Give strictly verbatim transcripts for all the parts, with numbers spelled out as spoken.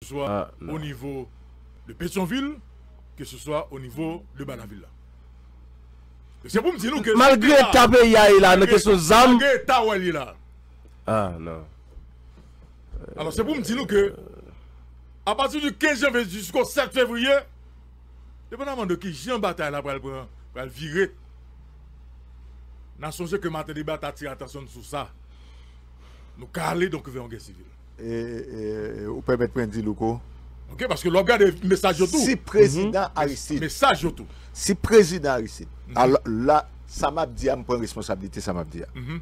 soit Ah, au niveau de Pétionville, que ce soit au niveau de Banaville. C'est pour me dire que... Malgré taper il a une question zam. Malgré Tawali là. Ah non. Alors c'est pour me dire que à partir du quinze janvier jusqu'au sept février, dépendamment de qui Jean Bataille là pour le virer, nous songé que matin débat attire attention sur ça. Nous caler donc vers une guerre civile. Et vous permettez de dire Louko. OK, parce que l'organe des messages tout. Si président Aristide. Message tout. Si président Aristide. Alors là, ça m'a dit à me prendre responsabilité, ça m'a dit.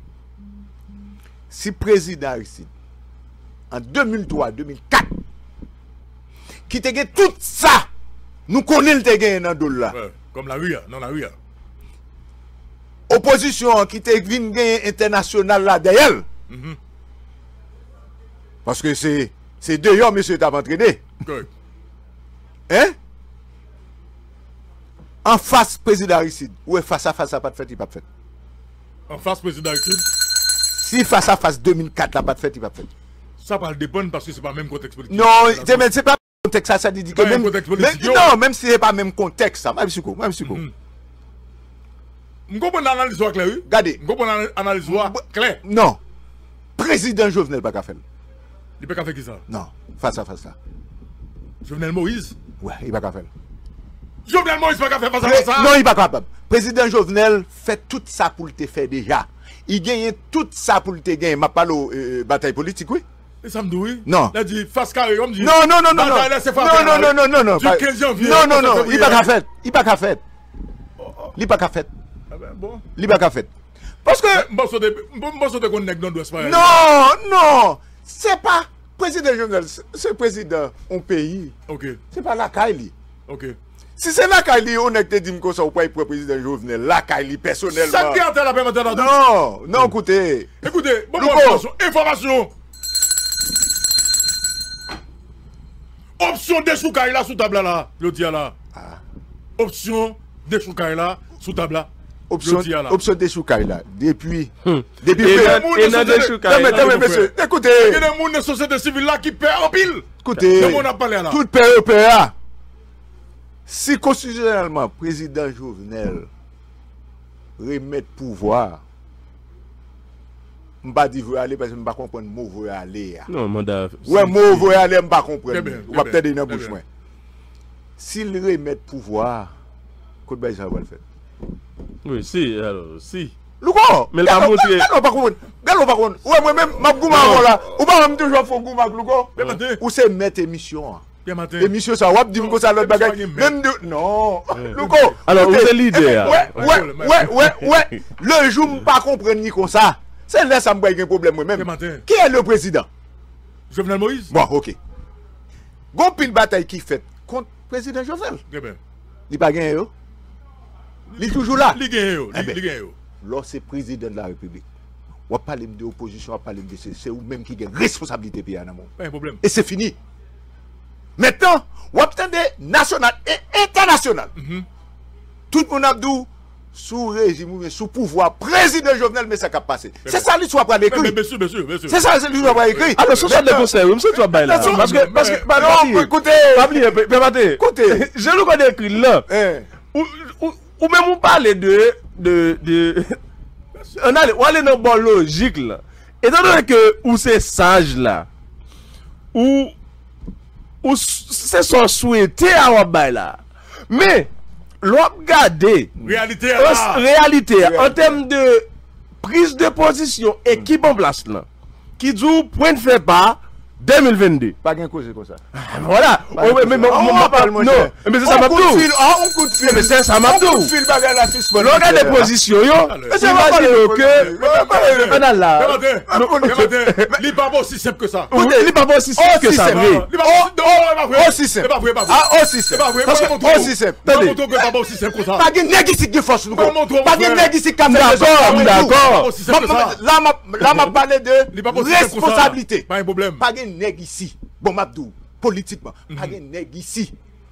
Si président Aristide, en deux mille trois deux mille quatre, qui te gagné tout ça, nous connaissons le gagné dans le là. Comme la rue, non la rue. Opposition qui te gagné international là derrière. Parce que c'est c'est deux ans, monsieur, t'as entraîné. Hein? En face, président Aristide. Ouais, face à face, ça n'a pas de fait, il n'a pas de fait. En face, président Aristide? Si face à face deux mille quatre, il n'a pas de fait, il n'a pas de fait. Ça va le dépendre parce que ce n'est pas le même contexte politique. Non, c'est pas le contexte, ça, ça dit que même. Non, même si ce n'est pas le même contexte, ça. Même si quoi, même si quoi. Je comprends l'analyse claire. Regardez. Je comprends l'analyse claire. Non. Président Jovenel pas qu'à faire. Il peut pas faire qui ça? Non, face à face là. Jovenel Moïse? Ouais, il va qu'à faire. Jovenel Moïse pas qu'à faire face à face? Non, il pas capable. Président Jovenel fait tout ça pour le faire déjà. Il gagne tout ça pour le gagner. Ma parle euh, bataille politique, oui. Et ça me dit oui? Non. Il a dit face carré, comme dit. Non, non, non, non. Non, non, non, non, non, non. Du quinze janvier. Non, non, non. Il pas qu'à faire. Il pas qu'à faire. Il pas qu'à faire. Bon. Il pas qu'à faire. Parce que. Non, non. C'est pas président Jovenel, c'est président un pays. OK. C'est pas la Kaili. OK. Si c'est la Kaili, on est dit que ça ou pas pour président Jovenel, la Kaili personnellement. Ça garde la paix maintenant. Non, non, écoutez. Écoutez, bon information, information. Option des choukaï là sous table là, je dis là. Option des choukaï là sous table là. Option, option des choukaï là. Depuis. Hmm. Depuis. Et non des choukaï. Non, mais monsieur, écoutez. Il y a des gens de la société civile là qui perd en pile. Écoutez. Tout le monde a parlé là. Tout perd au perd. Si constitutionnellement, président Jovenel remet pouvoir, je ne vais pas dire aller parce que je ne vais pas comprendre le mot veut aller. Non, mandat. Ouais, le mot veut aller, je ne vais pas comprendre. On va peut-être dans la bouche. S'il remet pouvoir, qu'est-ce que ça va le faire? Oui, si, alors, si. Louko! Mais la montre. Galo pas comprendre. Galo pas comprendre. Ouais, moi-même, ma gouma là. Ou pas même toujours faire gouma, Louko? Ou c'est mettre émission. Émission ça, wap dit que ça l'autre bagaille. Même de. Non! Louko! Alors, vous êtes leader. Ouais, ouais, ouais, ouais, ouais. Le jour, je ne pas comprendre ni comme ça. C'est là ça me bagaille un problème moi-même. Qui est le président? Jovenel Moïse? Bon, ok. Gon pile bataille qui fait contre président Jovenel. Très bien. Il pas gagné yo. Il est toujours là. Il gagne yo, il gagne yo. Lorsque c'est président de la République, on va parler de l'opposition, on va parler de c'est vous-même qui avez responsabilité pays en amont. Pas un problème. Et c'est fini. Maintenant, on va attendre national et international. Tout le monde a dit sous régime, sous pouvoir, président Jovenel, mais ça qui a passé. C'est ça l'histoire pour l'écrit. Monsieur, monsieur, monsieur. C'est ça l'histoire pour l'écrit. Alors, ce sont des conseils, monsieur, tu vas bailler là. Parce que, parce que, bah non, écoutez. Écoutez, je le connais écrit là. Ou même on parle de de de on a on est dans bonne logique là. Étant donné que ou c'est sage là ou ou c'est son souhaité à Wabay là. Mais l'on regarder réalité réalité en termes de prise de position équipe en place là qui dit point ne fait pas deux mille vingt-deux. Pas gain cause comme ça. Voilà. Mais mais on parle non. Mais c'est ça m'a dit. On coup de fil. Mais c'est ça m'a dit. On coup de fil bagarre la suspend. Regarde les positions yo. C'est pas que on a là. Il pas aussi simple que ça. Il pas aussi simple que ça. Aussi simple. Ah aussi simple. Aussi simple. Pas aussi simple que ça. Pas gain nèg ici qui force nous. Pas gain nèg ici qui d'accord, d'accord. Là là m'a parlé de responsabilité. Pas un problème. Pas de nèg ici. Bon, Mabdou, politiquement, mm -hmm. pas de nèg ici.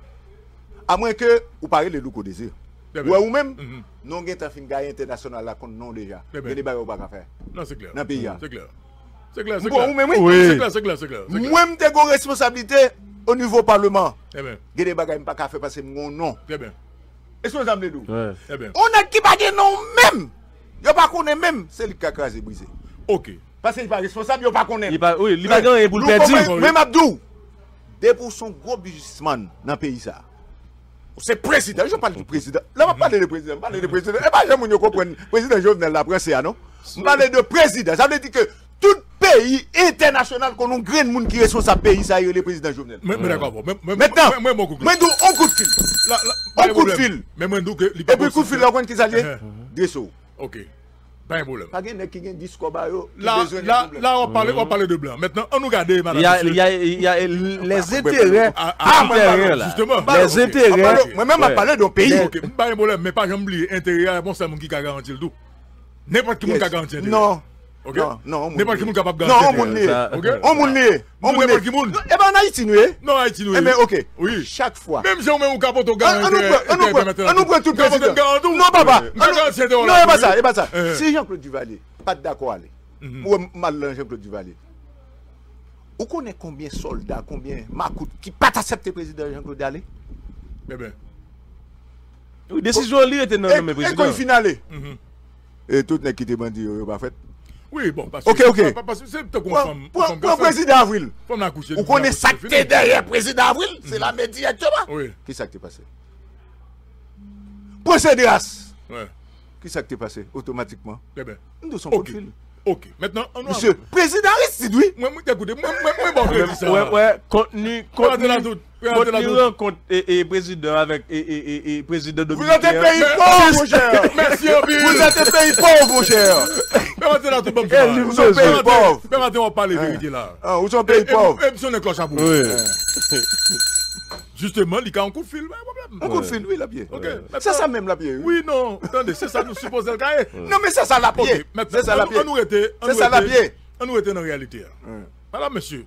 À moins que vous parlez de Louko désir. Ouais, ou même, non, vous avez un gars international là, non déjà. Vous n'avez pas faire. Non, c'est clair. C'est clair. C'est clair, c'est clair. clair. Oui, c'est clair, c'est clair, c'est clair. Moi, j'ai une responsabilité au niveau parlement, Eh bien. il y a des bagages qui ne pas faire passer mon nom. Très bien. Est-ce que vous avez dit? Eh bien. On a qui pas de nom même. Il pas connaît même, c'est le caca qui brisé. Ok. Parce qu'il n'est pas responsable, il pas connaît. Il pas oui, il pas gagné pour le perdre. Même Abdou, des pour son gros businessman dans le pays ça. C'est président, je parle du président. Là, on va parler de président, on parle de président. Et pas jamais nous comprendre président Jovenel la presse non. On parle de président, ça veut dire que tout pays international qu'on a un grand monde qui est responsable pays ça est le président Jovenel. Mais d'accord. Maintenant, moi on coup de fil. On coup de fil. Mais moi que et puis coup de fil là on qui s'allie Dresso. OK. Pas un problème. Pas gagne qui gagne discours ba yo. Là là là on parle on parle de blanc. Maintenant on nous regarde madame. Il y a il y a il y a les intérêts intérêts là. Les intérêts. Moi même m'a parlé d'un pays. OK, pas un problème mais pas jamais oublier intérêt bon c'est mon qui garantit le tout. N'importe qui peut garantir. Non. OK. Non, non, n'importe qui peut capable non, garantir. on lié. OK. On moun lié. On moun lié. Eh ben en Haïti nous eh. Non Haïti nous. Eh mais OK. Oui. Chaque fois. Même si on met un capote au On nous prend, on nous prend tout président. Non papa. Non, et pas ça, et pas ça. Si Jean-Claude Duvalier pas d'accord aller. Ou mal Jean-Claude Duvalier. Vous connaissez combien de soldats, combien Makout qui pas accepté président Jean-Claude aller? Eh bien. Oui, décision li était non mais président. Et quand finale. Et tout n'est quitté bandit pas fait. Oui, bon, parce OK, OK. Parce que c'est conforme. Pour le président Avril. Vous Vous connaissez ça qui est derrière le président Avril? C'est la média directement. Oui. Qui ça qui est passé? Procédéras. Ouais. Qui ça qui est passé automatiquement? Eh bien. Nous sommes OK. OK. Maintenant, on Monsieur, président Aristide, oui. Moi, moi, écoutez, moi, moi, moi, bon, ça. Ouais, ouais, contenu, contenu, Regardez la contenu rencontre et, et président avec et, et, et, et président de Vous êtes un pays pauvre, mon cher. Merci, Obi. Vous êtes un pays pauvre, mon cher. Regardez la tout bon. Vous êtes un pays pauvre. Regardez, on parle de vérité là. Ah, vous êtes un pays pauvre. Et puis on est cloche à bout. Oui. Justement, il y a un coup de fil, pas de Un coup de fil, oui, la pied. OK. C'est ça même la pied. Oui, non. Attendez, c'est ça nous suppose le cahier. Non, mais c'est ça la pied. Maintenant, C'est ça la pied. on nous était, C'est ça la pied. on nous était dans la réalité. Madame, monsieur.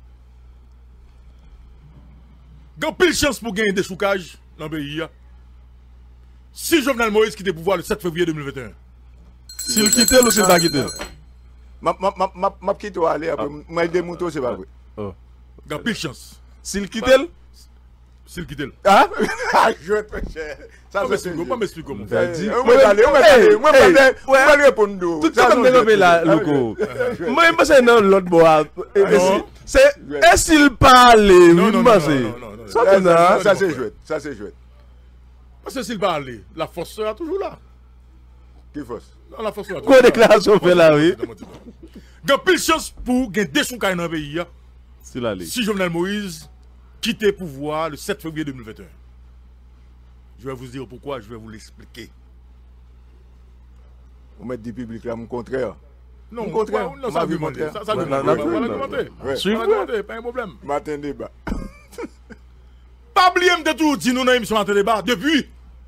Il y a pile chance pour gagner des choucages dans le pays. Si Jovenel Moïse quitte le pouvoir le sept février deux mille vingt et un. S'il quitte ou s'il pas quitte. Ma ma ma ma ma quitte ou aller après moi des moutons c'est pas vrai. Oh. Il y a pile chance. S'il quitte S'il quitte. Ah, je très cher. Ça Pas c'est m'expliquer, pas m'expliquer comment. T'as dit. On va aller, on va aller, moi moi moi répondre. Tout ça comme développer la loco. Moi je pense non l'autre bois. C'est est-ce qu'il parle Non, non, non, non, non. Ça c'est jouet, ça c'est jouet. Parce que s'il parle, la force sera toujours là. Qui force? Non, la force sera toujours quoi là. déclaration fait là oui. Il y a pile chance pour gagner des choucages dans le pays. S'il allait. Si Jovenel Moïse quitte le pouvoir le sept février deux mille vingt et un. Je vais vous dire pourquoi, je vais vous l'expliquer. Vous mettez du public là, mon contraire. Non, Mon contraire. non, ça argumente. Ça ça argumente. Ça argumente, pas un problème. Matin débat. Pas oublier de tout dire nous dans l'émission Matin Débat. Depuis,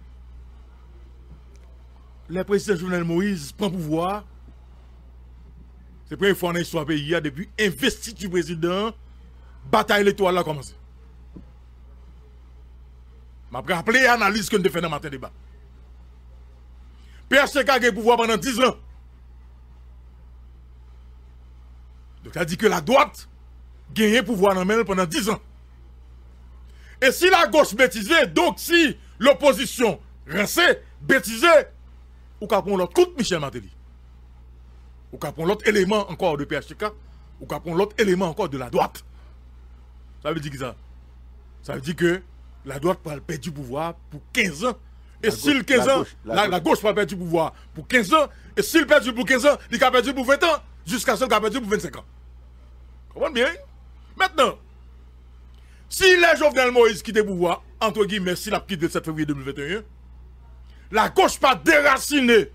le président Jovenel Moïse prend pouvoir. C'est la première fois dans l'histoire du pays, depuis investi du président, bataille électorale a commencé. Je vais rappeler l'analyse que nous avons fait dans Matin Débat. P H T K a eu le pouvoir pendant dix ans. Donc, ça dit que la droite a gagné le pouvoir pendant dix ans. Et si la gauche bêtisait, donc si l'opposition rincée, bêtisait, ou qu'à prendre l'autre coup de Michel Martelly. Ou qu'à prendre l'autre élément encore de P H T K, ou qu'à prendre l'autre élément encore de la droite. Ça veut dire que ça. Ça veut dire que la droite va perdre du pouvoir pour quinze ans. Et si le quinze ans, la gauche va perdre du pouvoir pour quinze ans, et s'il perd pour quinze ans, il va perdre pour vingt ans, jusqu'à ce qu'il va perdre pour vingt-cinq ans. Comprenez bien? Maintenant, si les Jovenel Moïse quitte le pouvoir, entre guillemets, s'il a quitté le sept février deux mille vingt et un, la gauche pas déraciner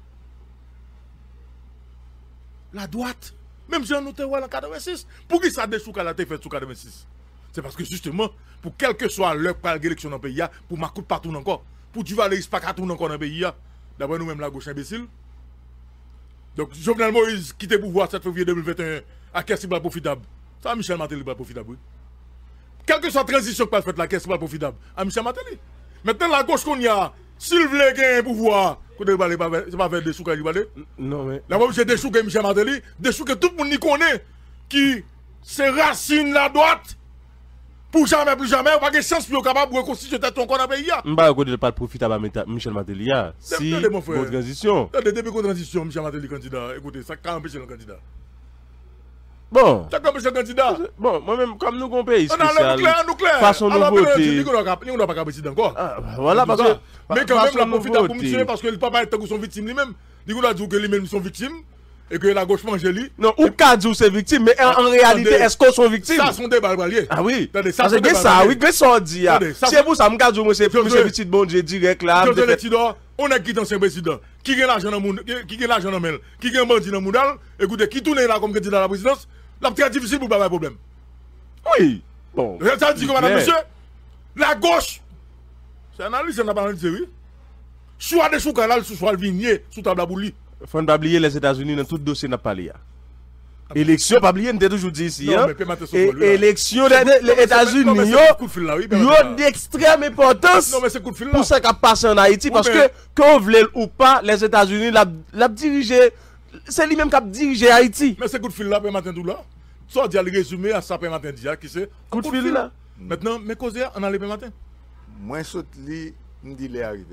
la droite. Même si on note en quatre-vingt-six, pour qui ça déchou qu'elle a été fait sous quatre-vingt-six? C'est parce que justement, pour quel que soit l'heure pour l'élection dans le pays, pour ma coupe partout encore, pour Duvalier pas partout encore dans le pays, d'après nous-mêmes la gauche imbécile. Donc Jovenel Moïse quitte le pouvoir sept février deux mille vingt et un, à quelle cible profitable? Ça, Michel Martelly pas profitable. Quelle que soit la transition que pas faite, la caisse pas profitable. À Michel Martelly. Maintenant, la gauche qu'on y a, s'il veut gagner un pouvoir, c'est pas faire des sous qu'il va aller. Non, mais. La c'est des sous que Michel Martelly, des sous que tout le monde y connaît, qui c'est racine la droite. Pour jamais, plus jamais, on va avoir chance pour capable de reconstituer ton corps dans le pays. Je ne vais pas pas profiter à Michel Matelia. Si, bonne transition. Depuis qu'on transition, Michel Matelia candidat, écoutez, ça a empêché le candidat. Bon. Ça a empêché le candidat. Bon, moi-même, comme nous, on pays spécial. On a le nucléaire, nucléaire. Façon de voter. On n'a pas président encore. Voilà, parce que. Mais quand même, la profite pour monsieur, parce que le papa est son victime lui-même. Il a dit que lui-même sont victimes. Et que la gauche mange lui. Non, ou qu'a dit c'est victime, mais en, en réalité, est-ce qu'on sont victimes? Ça, sont des balbaliers. Ah oui. Parce que ça, oui, que ça dit. C'est vous, ça me garde, moi, c'est monsieur petit bon Dieu direct là. On a qui dans ce président? Qui a l'argent dans le monde? Qui a l'argent dans le monde? Qui a un bandit dans le monde? Écoutez, qui tourne là comme candidat à la présidence? Là, très difficile pour pas avoir problème. Oui. Bon. Ça dit que madame, monsieur, la gauche, c'est un analyse, c'est un analyse, oui. Soit des choux, là, soit le vignier, sous table à bouli. Faut pas oublier les États-Unis dans tout dossier n'a pas lié. Élection, pas oublier, on t'a toujours dit ici. Hein? Élection des États-Unis, yo d'extrême importance pour ce qui a passé en Haïti. Parce que, qu'on voulait ou pas, les États-Unis l'ont dirigé, c'est lui-même qui a dirigé Haïti. Mais ce coup de fil là, matin tout là, ça dit à le résumer à ça, matin dia, qui c'est coup de fil là. Maintenant, mes causes, on a le matin. Moi, saute li, me dit les arrivé.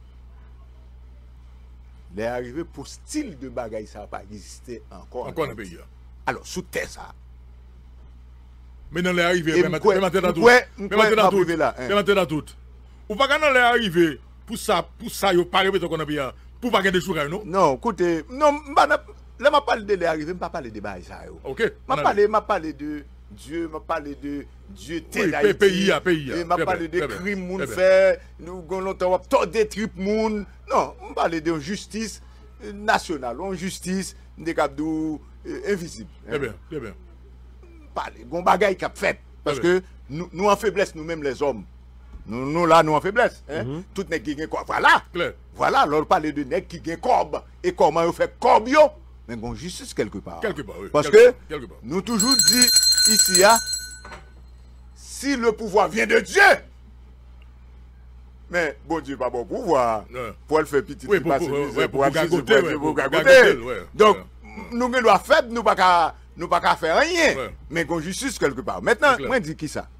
Les arrivé pour style de bagaille, ça n'a pas existé encore. Encore dans le pays. Alors, sous terre, ça. Mais dans les arrivées, mais maintenant dans tout. Mais maintenant dans tout. Mais maintenant dans tout. Ou pas dans les arrivées, pour ça, pour ça, il n'y a pas de qu'on a bien. Pour pas gagner des choux, non? Non, écoutez, non, là, je parle de les arrivées, je ne parle pas de débat. Ok. Je parle de Dieu, je parle de Dieu, tel oui, pays, pays. Je parle de crimes moun fait, nous avons longtemps des tripes moun. Non, je parle de justice nationale, une justice de capdou invisible. Très bien, très bien. Parler, gon bagaille qu'a fait parce que nous nous en faiblesse nous-mêmes les hommes. Nous nous là nous en faiblesse, hein. Mm -hmm. Tout nèg qui gagne quoi. Voilà. Claire. Voilà, alors parler de nèg qui gagne corbe et comment on fait corbe yo. Mais gon justice quelque part. Quelque part, oui. Parce quelque que quelque part. Nous toujours dit ici, hein, si le pouvoir vient de Dieu, mais bon Dieu pas bon pouvoir, ouais. Pour le faire petit, oui, pour, pour, pour, pour, ouais, pour, pour, pour, pour, pour, pour, pour, pour, donc, ouais. Nous ne doit faible, nous pas nous pas faire rien, ouais. Mais qu'on justice quelque part. Maintenant, moi je dis qui ça?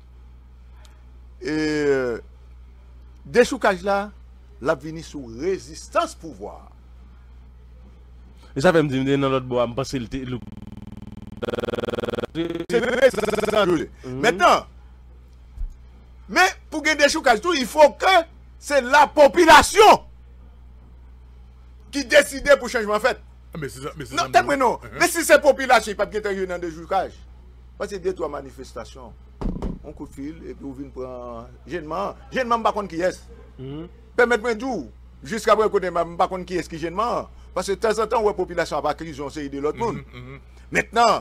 Et des choucages là, la vini sous résistance pouvoir. Et ça fait me dire dans l'autre bois, me passer le Maintenant, mais pour gagner des choucages tout, il faut que c'est la population qui décide pour changement fait. Mais c'est ça, mais c'est non, ça. Non. Uh -huh. Mais si c'est la population, pas de gagner dans des choucages. Parce que deux trois manifestations, on coup de fil et puis on vient prendre gênement, gênement pas contre qui est. Permettez-moi de dire jusqu'à après côté pas contre qui est qui gênement parce que de temps en temps la population a pas crise on sait de l'autre monde. Maintenant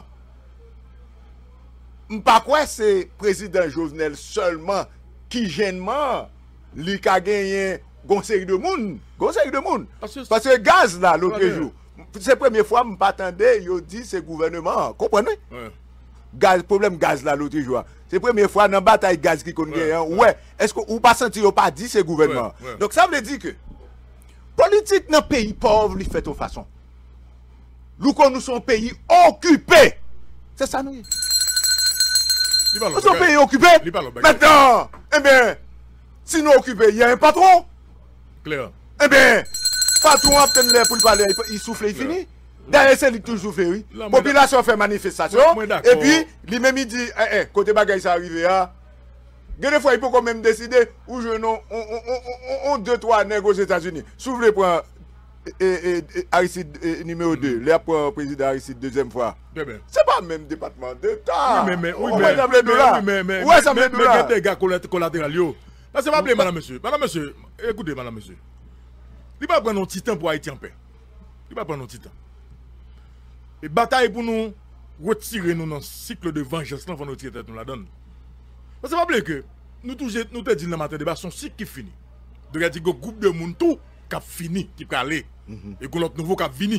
pas quoi c'est président Jovenel seulement qui gênement lui a gagné conseil de monde, conseil de monde parce que gaz là l'autre jour. C'est la première fois que je m'attendais, il dit c'est le gouvernement. Comprenez? Ouais. Gaz, problème gaz là l'autre jour. C'est la première fois dans la bataille gaz qui connaît. Ouais, ouais. Ouais. Est-ce que vous pas senti ou pas dit c'est le gouvernement? Ouais. Ouais. Donc ça veut dire que politique dans un pays pauvre, il fait de façon. Nous sommes un pays occupé. C'est ça nous. Nous sommes un pays occupé. Maintenant, eh bien, si nous occupés, il y a un patron. Claire. Eh bien, patron a peut-être pour parler, il souffle, il finit. D'ailleurs, c'est lui qui toujours souffle, oui. La population fait manifestation. Et puis, lui-même, il dit, eh, eh, côté bagaille, ça arrive, hein. Des fois, il peut quand même décider où je non, on, on, on, on, deux, trois nègres aux États-Unis. Souffle pour Aristide numéro deux, là pour président Aristide deuxième fois. C'est pas le même département d'État. Oui, mais, mais, oui, mais, mais, mais, mais, ouais, ça me mais, mais, des gars collatéraux. Là, c'est pas blé, madame, monsieur. Madame, monsieur, écoutez, madame, monsieur. Il va prendre un petit temps pour Haïti en paix. Il va prendre un petit temps. Et bataille pour nous retirer nous dans le cycle de vengeance, là, pour nous tirer nous la donne. Parce que c'est pas blé que nous tous nous te dit dans le matin débat son cycle qui finit. De regarder que groupe de monde tout qui a fini, qui peut aller. Et que l'autre nouveau qui a fini.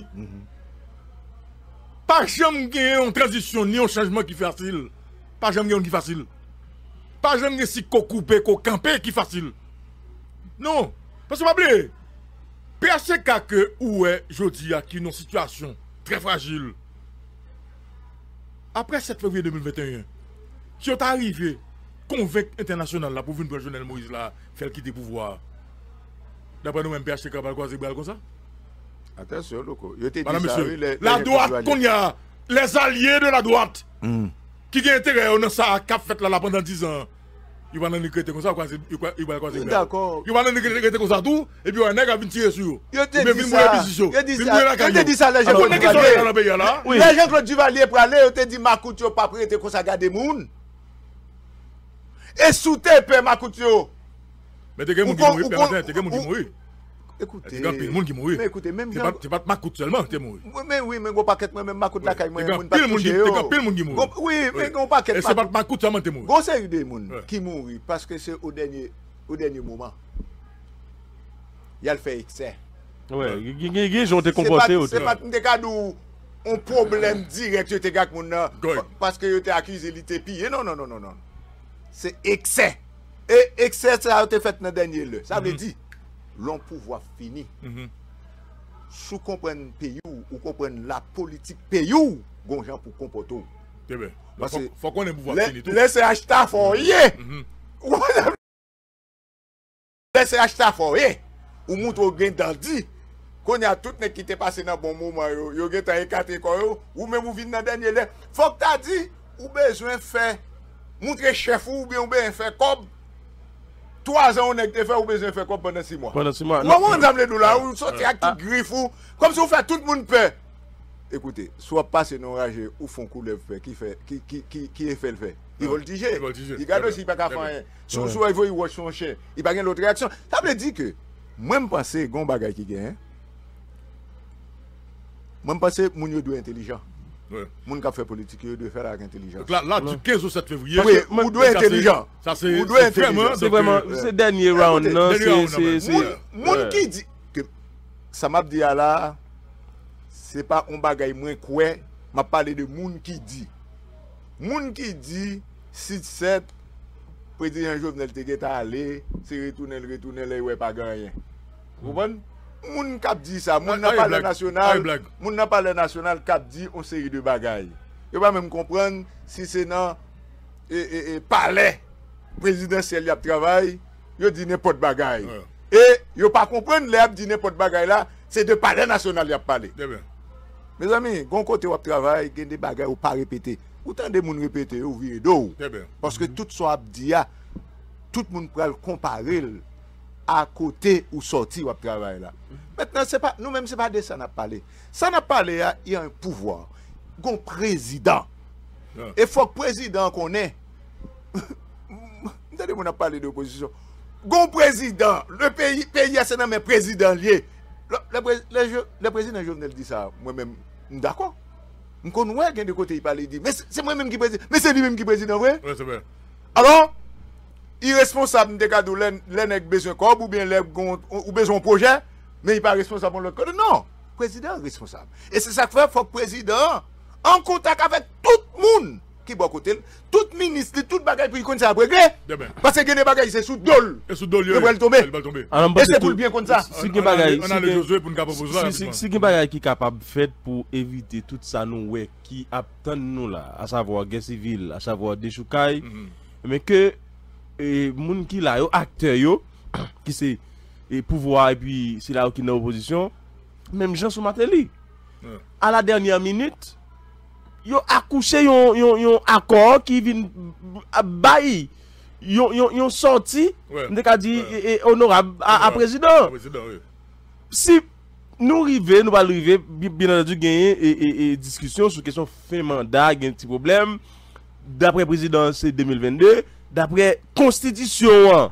Pas jamais gagner une transition ni un changement qui fait facile. Pas jamais gagner qui facile. Pas jamais si qu'on couper, qu'on camper qui facile. Non. Parce que pas blé. P H C K que où est jodi a qui une situation très fragile. Après sept février deux mille vingt et un, qui est arrivé convaincre international là pour venir prendre Jovenel Moïse là, faire quitter le pouvoir. D'après nous, même P H T K va croiser comme ça? Attention, Loco. Je t'ai dit Madame, ça, monsieur, oui, les, la les droite, qu'on y a, les alliés de la droite, mm. qui ont intérêt dans ça, qui a fait là, là pendant dix ans, ils vont nous créer comme ça, ils vont croiser. D'accord. Ils vont nous créer comme ça tout, et puis un nègre va venir tirer sur. Je t'ai dit ça. Je t'ai dit ça. Je t'ai dit ça, les gens Duvalier. Les gens Claude Duvalier pour aller, je t'ai dit, Makout, yo pas prêté comme ça, garder moun. Et sous tes pères, Makout, yo. Mais t'es quelqu'un qui mourit, t'es quelqu'un qui mourit. Écoutez, c'est le monde qui mourit. Mais écoutez, même c'est pas c'est pas Makout seulement qui mourit. Mais oui, mais go paquet moi même Makout la caille moi monde pas touché. Pile monde qui mourit. Oui, mais go paquet. Et c'est pas Makout seulement qui mourit. Go série de monde qui mourit parce que c'est au dernier au dernier moment. Il a le fait excès. Ouais, ils ont été comportés c'est pas un cas d'où un problème direct tu te gars mon parce que tu t'es accusé il t'est pillé. Non non non non non. C'est excès. Et excès ça a été fait dans dernier lieu. Ça veut dire l'on pouvoir fini. Mm-hmm. Sous comprendre pays ou comprendre la politique pays ou gon gens pour comporter. C'est bien. Parce que faut qu'on ait pouvoir fini tout. Laissez acheter foyer. Laissez acheter foyer. Ou montre au gain d'andi. Qu'on y a tout qui t'est passé dans bon moment yo, yo gen tan écarté ko ou même ou vinn dans dernier lieu. Faut que t'as dit ou besoin faire montrer chef ou bien ou bien faire comme trois ans on est fait ou besoin faire comme pendant six mois. Pendant six mois. Comment on aime les dollars ou sortir avec qui griffe ou comme si on fait tout le monde peur. Écoutez, soit passer non rage ou font couler fait qui fait qui qui qui qui est fait le fait. Il va le dire. Il garde aussi pas qu'à faire. Soit soit il va y watch son chien. Il pas gain l'autre réaction. Ça veut dire que même penser gon bagay qui gagne. Même penser moun yo doit intelligent. Ouais. Moun qui fait politique yo doit faire avec intelligence. Donc là là du quinze au sept février. Oui, ou doit intelligent. Ça c'est vraiment c'est vraiment c'est dernier round non c'est c'est moun qui dit que ça m'a dit là c'est pas un bagay moins quoi, m'a parlé de moun qui dit. Moun qui dit six sept président Jovenel te geta aller, c'est retourner retourner là ouais pas rien. Vous comprenez? Moun kap dit ça, moun n'a pas le national, moun n'a pas le national kap dit on série de bagailles. Yo pas même comprendre si c'est dans et, et, et palais présidentiel y a travail, yo dit n'importe bagaille. Ouais. Et yo pas comprendre les dit n'importe bagaille là, c'est de palais national y a parlé. Mes amis, gon côté ou travail, gen des bagailles ou pas répéter. Autant de moun répéter ou virer d'eau. Parce que tout soit dit tout le monde peut comparer à côté ou sorti ou travail là. Maintenant c'est pas nous même c'est pas de ça n'a parlé. Ça n'a parlé il y a un pouvoir, un président. Yeah. Et faut que président qu'on ait. Attendez, on a parlé d'opposition. Gon président, le pays pays c'est dans mes président lié. Le, le, le, le président Jovenel dit ça, moi même d'accord. On connaît gain de côté il parle dit mais c'est moi même qui président, mais c'est lui même qui président vrai? Ouais, c'est vrai. Alors irresponsable de cadeau les besoin corps ou bien les ou besoin projet mais il pas responsable de l'autre côté non président responsable et c'est ça que fait faut président en contact avec tout le monde qui bon côté tout ministre tout bagage pour connait ça après parce que les bagages c'est sous dol et sous dol il va tomber et c'est pour bien comme ça si qui bagage on a le Josué pour nous proposer si si qui bagage qui capable fait pour éviter tout ça nous ouais qui attend nous là à savoir guerre civile à savoir déchoucaille mais que et moun qui là yo acteur yo qui c'est et pouvoir et puis c'est là qui dans opposition même Jean Soumateli ouais. À la dernière minute yo accouché yon yon yon accord qui vient bail yon yon yon sorti on ka dit honorable à président si nous river nous va arriver bien entendu gagner et, et discussion sur question fin mandat gain petit problème d'après président c'est deux mille vingt-deux d'après constitution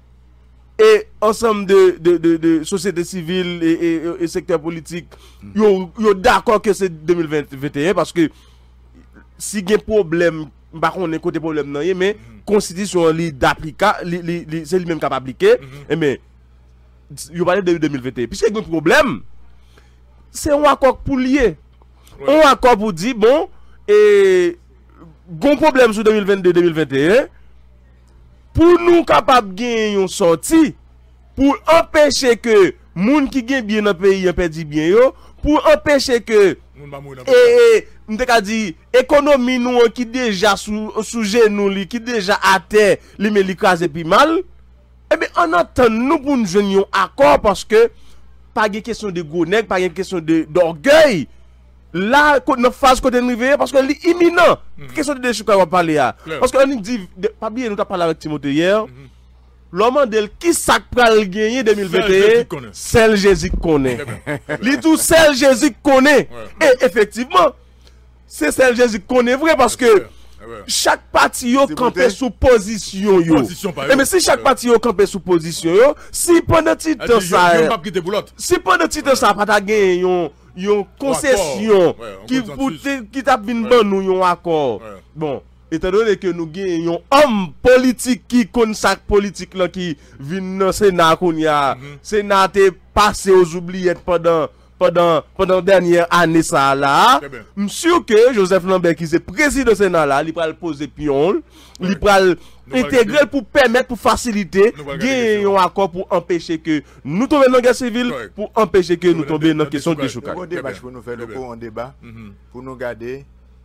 et ensemble de de de, de société civile et, et, et secteur politique yo yo d'accord que c'est deux mille vingt et un parce que si il y a problème par contre côté problème non mais constitution li d'appliquer c'est lui même capable d'appliquer et mais yo parler de deux mille vingt et un puisque il y a un problème c'est un accord pour lier un accord pour dire bon et gon problème sur deux mille vingt-deux deux mille vingt et un pour nous capable gagner une sortie pour empêcher que moun qui gagne bien dans pays en perdit bien yo pour empêcher que Et m'te dit économie nous qui déjà sous sous genou li qui déjà à terre li me li crase puis mal. Eh bien on attend nous pour nous joindre un accord parce que pas de question de gros nèg, pas de question de d'orgueil. Là, notre phase côté arrivé parce que l'imminent. Mm-hmm. Question de déchou qu'on va parler là. Parce que on dit, pas bien, nous avons parlé avec Timothée hier. Mm-hmm. L'homme de qui ça pral gagner deux mille vingt et un, celle Jésus connaît. Li tout celle Jésus connaît. Et effectivement, c'est celle Jésus connaît vrai parce que chaque parti yo campé sous position yo. Et mais si chaque parti yo campé sous position yo, si pendant petit temps ça si pendant petit temps ça pas ta gagner yon yon concession qui pour qui t'a vinn ban nous yon accord. Bon, étant donné que nous gagnons homme politique qui connaît ça politique là qui vinn dans Sénat qu'on y a Sénat est passé aux oubliettes pendant pendant pendant dernière année ça là, monsieur que Joseph Lambert qui est président Sénat là, il va poser pion, il va intégrer pour permettre pour faciliter gagner un accord pour empêcher que nous tombions dans la guerre civile, pour empêcher que nous tombions dans la question de déchoucage. Pour débat pour nous faire le un débat pour nous garder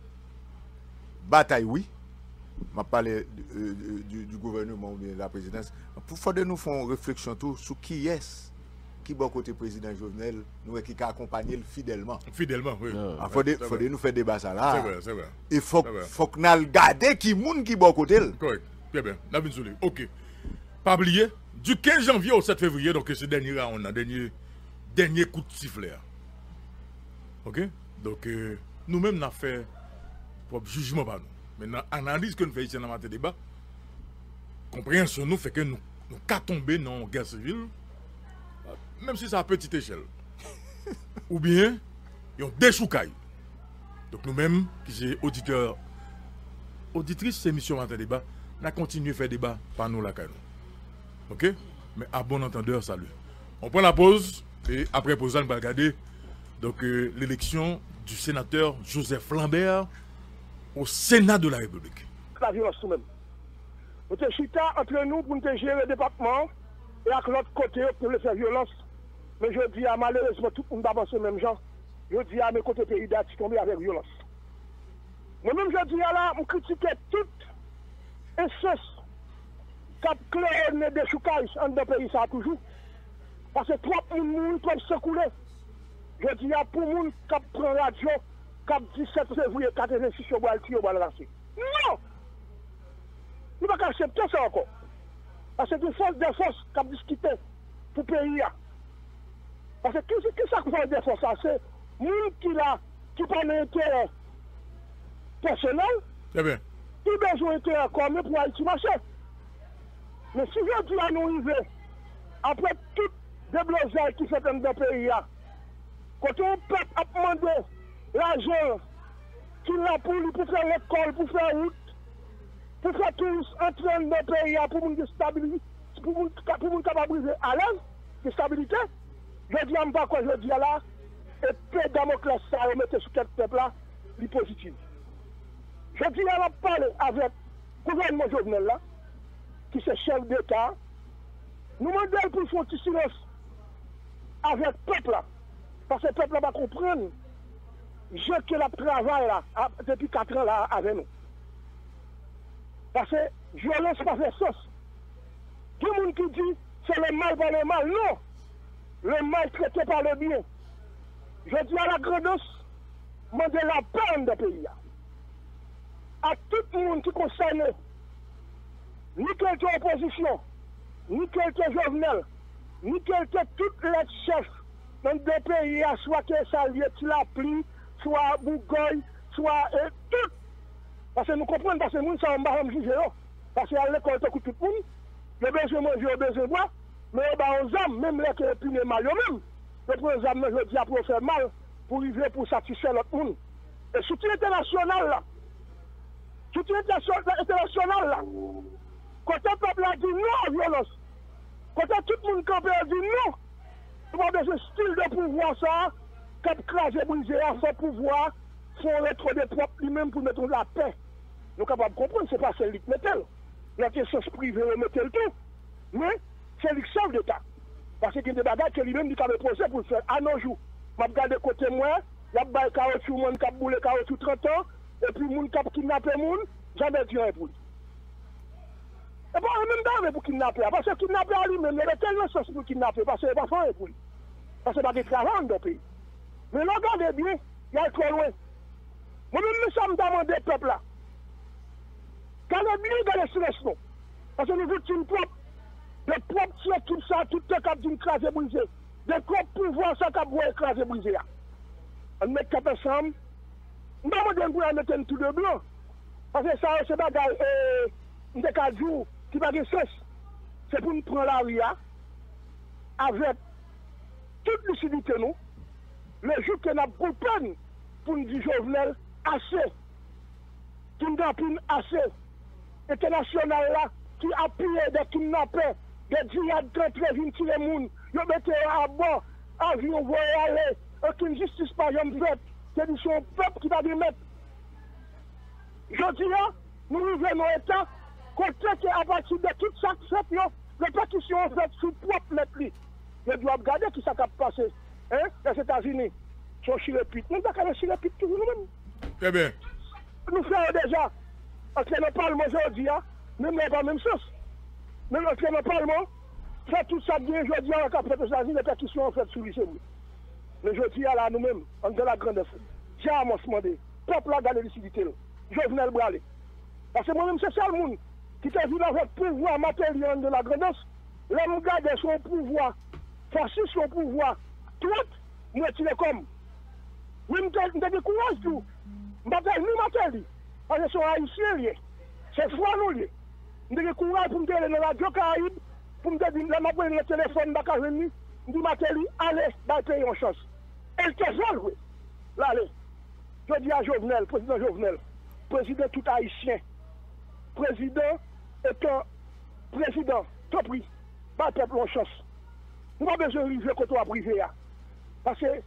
bataille oui. Je parle du, du gouvernement ou de la présidence. Pour faire de nous faire une réflexion tout sur qui est qui bon côté président Jovenel, nous qui accompagné fidèlement. Fidèlement, oui. Il ah, faut de, faut de nous faire débat ça là. C'est vrai, c'est vrai. Il faut faut que nous garder qui moun qui bon côté. Correct. Très bien. Là vinn souli. OK. Pas oublier du quinze janvier au sept février donc ce dernier là on a dernier dernier coup de sifflet. OK? Donc euh, nous-mêmes n'a fait propre jugement par nous. Maintenant analyse que nous faisons ici dans notre débat. Compréhension nous fait que nous nous ca tomber dans une guerre civile. Même si c'est à petite échelle. Ou bien, ils ont des choucailles. Donc nous-mêmes, qui sommes auditeurs, auditrices de cette émission Matin Débat, nous continuons à faire débat par nous la caille. Ok? Mais à bon entendeur, salut. On prend la pause et après pause, on va regarder donc euh, l'élection du sénateur Joseph Lambert au Sénat de la République. La violence nous-mêmes. Nous sommes chita entre nous pour nous gérer le département et à l'autre côté pour le faire violence. Mais je dis à malheureusement tout le monde avance le même genre. Je dis à mes côtés pays d'Haïti tomber avec violence. Moi-même je dis à là, je critique toute essence qui a clairé des choucailles en deux pays ça toujours. Parce que trois personnes peuvent se couler. Je dis à pour les gens qui prend radio, qui a dix-sept février quatre-vingt-six au bois le bois lancer. Non! Il ne va pas accepter ça encore. Parce que c'est une force de force qui a discuté pour le pays. Parce que qu'est-ce que ça fait de force? C'est les gens qui n'a pas d'intérêt personnel, qui a besoin d'intérêt commun pour Haïti marcher. Mais si je dis à nous arriver, après tout déblosage qui fait dans le pays, quand on peut demander l'argent qu'il a pour lui pour faire l'école, pour faire route, pour faire tous entrer dans le pays, pour nous stabiliser, pour nous capables à l'aise, de stabilité, je dis à ne pas quoi je dis là, et peu Damoclès ça remettre sur quelque peuple là, les positif. Je dis à la parler avec le gouvernement Jovenel là, qui est chef d'État, nous demandons pour faire un silence avec le peuple là, parce que le peuple là va comprendre, je que la travail là, depuis quatre ans là avec nous. Parce que violence pas fait sens. Tout le monde qui dit c'est le mal par le mal, non. Le mal traité par le bien. Je dis à la grandeur, demander la peine de pays. À tout le monde qui concerne, ni quelqu'un opposition, ni quelqu'un Jovenel, ni quelqu'un toutes les chefs dans des pays, soit que ça lieu la pluie, soit Bougoy, soit euh, tout. Parce que nous comprenons, parce que nous sommes pas juger. Parce qu'à l'école, tout le monde, le besoin de manger, le besoin de boire, mais on âme, même les qui punissent mal, même. Le président, je dis, pour faire mal, pour arriver pour satisfaire l'autre monde. Et soutien international, là, soutien international, là, quand le peuple a dit non à la violence, quand tout le monde campé a dit non, il va de ce style de pouvoir, ça, quand craser, briser, à son pouvoir, faut être des propres lui-même pour mettre la paix. Nous sommes capables de comprendre, ce n'est pas celui qui met elle. La question privée, remettre le tout. Mais c'est le chef d'État. Parce qu'il y a des bagages que lui-même il a posé pour le faire. À nos jours, je regarde côté moi, y a des caoutchouc, moun qui a boulé caoutchouc trente ans, et puis moun qui a kidnappé moun, jamais Dieu est pour lui. Et pas même d'armes pour kidnapper, parce que kidnapper à lui-même, il y a tellement de choses pour kidnapper, parce que c'est pas fait pour lui. Parce que c'est pas des travailleurs dans le pays. Mais regardez bien, il y a trop loin. Moi-même, nous sommes demandés au peuple là. Regardez bien dans les stress, non. Parce que nous voulons une propre, le propre tiers, tout ça, tout le cap d'une crase brisée. Le propre pouvoir, ça cap boire écraser brisé. On met quatre ensemble. Nous demandons pour mettre un tout de blanc. Parce que ça, c'est pas euh, une des quatre jours qui va de cesse. C'est pour nous prendre la rue avec toute lucidité, nous. Le jour que nous avons peine pour nous dire Jovenel, assez. Pour nous dire assez. International là, qui appuie des kidnappeurs, des djihad contre les vignes, les gens, ils mettent à bord, avion, voyer aller, aucune justice par exemple faite. C'est du son peuple qui va les mettre. Je dis là, nous vivons dans l'État, qu'on traite à partir de toute chaque fête, les pétitions sont faites sous propre lettre. Ils doivent regarder qui ça a passé. Hein, les États-Unis, sont chirépite. Nous n'avons pas chirépite toujours nous-mêmes. Très bien. Nous faisons déjà, entre le Parlement aujourd'hui, nous n'avons pas la même chose. Mais entre le Parlement, fait tout ça bien aujourd'hui, on a fait ça, les pétitions sont faites sous lycée. Mais aujourd'hui, là, nous-mêmes, on est de la grande fête. J'ai à m'en demander, peuple là, dans les lucidités. Jovenel Bralé. Parce que moi-même, c'est ça le monde qui t'a vu avec pouvoir matériel de la grandeur. Là, nous gardons son pouvoir, fasciste son pouvoir, tout, nous tirons comme. Oui, nous avons des courage, tout. Nous avons ni matériel. Parce que c'est haïtien, c'est foi nous. Nous avons courage pour nous aller dans la radio Caraïbe, pour nous dire, là, nous avons le téléphone, nous avons nous avons matériel, allez, dans le pays en chance. Et le trésor, oui. Là, allez. Je dis à Jovenel, président Jovenel, président tout haïtien, président étant président, tout pris, pas peuple en chance. Nous n'avons pas besoin de river côté privé. Parce que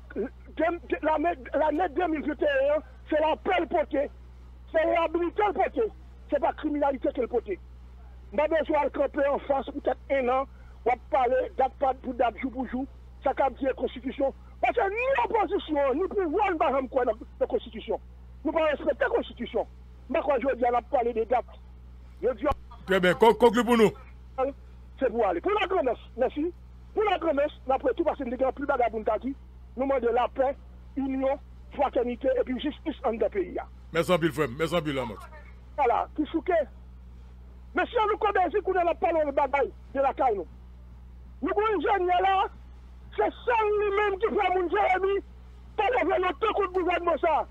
l'année deux mille vingt et un, c'est la paix portée, c'est la habilité portée, c'est pas la criminalité qu'elle portée. Nous n'avons pas besoin de camper en face peut-être un an, on va parler date pour date, jour pour jour, ça cap dire Constitution. Parce que ni l'opposition, ni pouvoir, ne pas quoi dans la Constitution. Nous ne respectons la Constitution. Mais quand je dis, on a parlé des dates. Je dis, très bien, conclue pour nous. C'est pour aller. Pour la grandesse, merci. Pour la grandesse, après tout, parce que nous avons plus de nous demandons la paix, union, fraternité et puis justice en deux pays. Merci en pile, frère. Merci en pile, Amos. Voilà, qui souke. Mais si on nous connaît ici, qu'on a la parole de bagaille de la caille, nous. Nous avons une jeune là, c'est ça lui-même qui fait mon Jérémy, pas lever notre coup de gouvernement ça.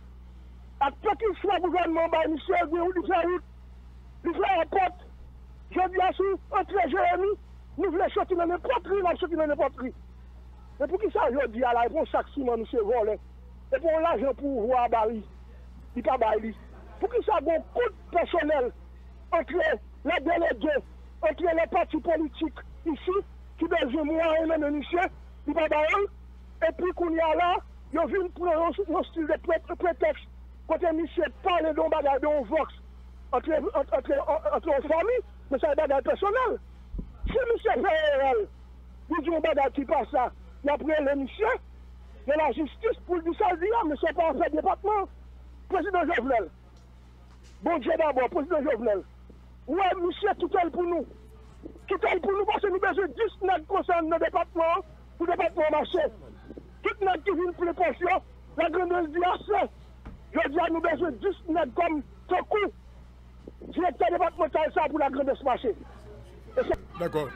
À peu qu'il soit gouvernement, bah, monsieur, ou du faire route, du faire un pote. Je dis à sous, entre Jérémy, nous voulons sortir dans n'importe qui, nous voulons sortir dans n'importe qui. Mais pour qui ça, je dis à la, pour chaque ciment, nous se voler. Et pour l'argent pour voir Bali, il pas Bali. Pour qui ça, bon coup de personnel entre les délégués, entre les partis politiques ici, qui besoin de moi et même monsieur, il va Bali. Et puis qu'on y a là, il y a vu pour un style de prétexte. Quand monsieur parle d'un bagage, d'un vox, entre, entre, entre, entre les familles, mais c'est un bagage personnel. Si monsieur fait réel, il dit un bagage qui passe ça, il a pris le monsieur, il y a la justice pour lui ça, dire, mais c'est pas un fait département. Président Jovenel, bon Dieu d'abord, président Jovenel, ouais, monsieur, tout est pour nous. Tout est pour nous parce que nous avons besoin de dix nègres concernant nos départements, pour le département marché. Tout nègres qui viennent pour les pensions, la grande dit assez. Je dis à nous besoin de dix nègres comme Tokou, directeur départemental, ça pour la grande marché. D'accord.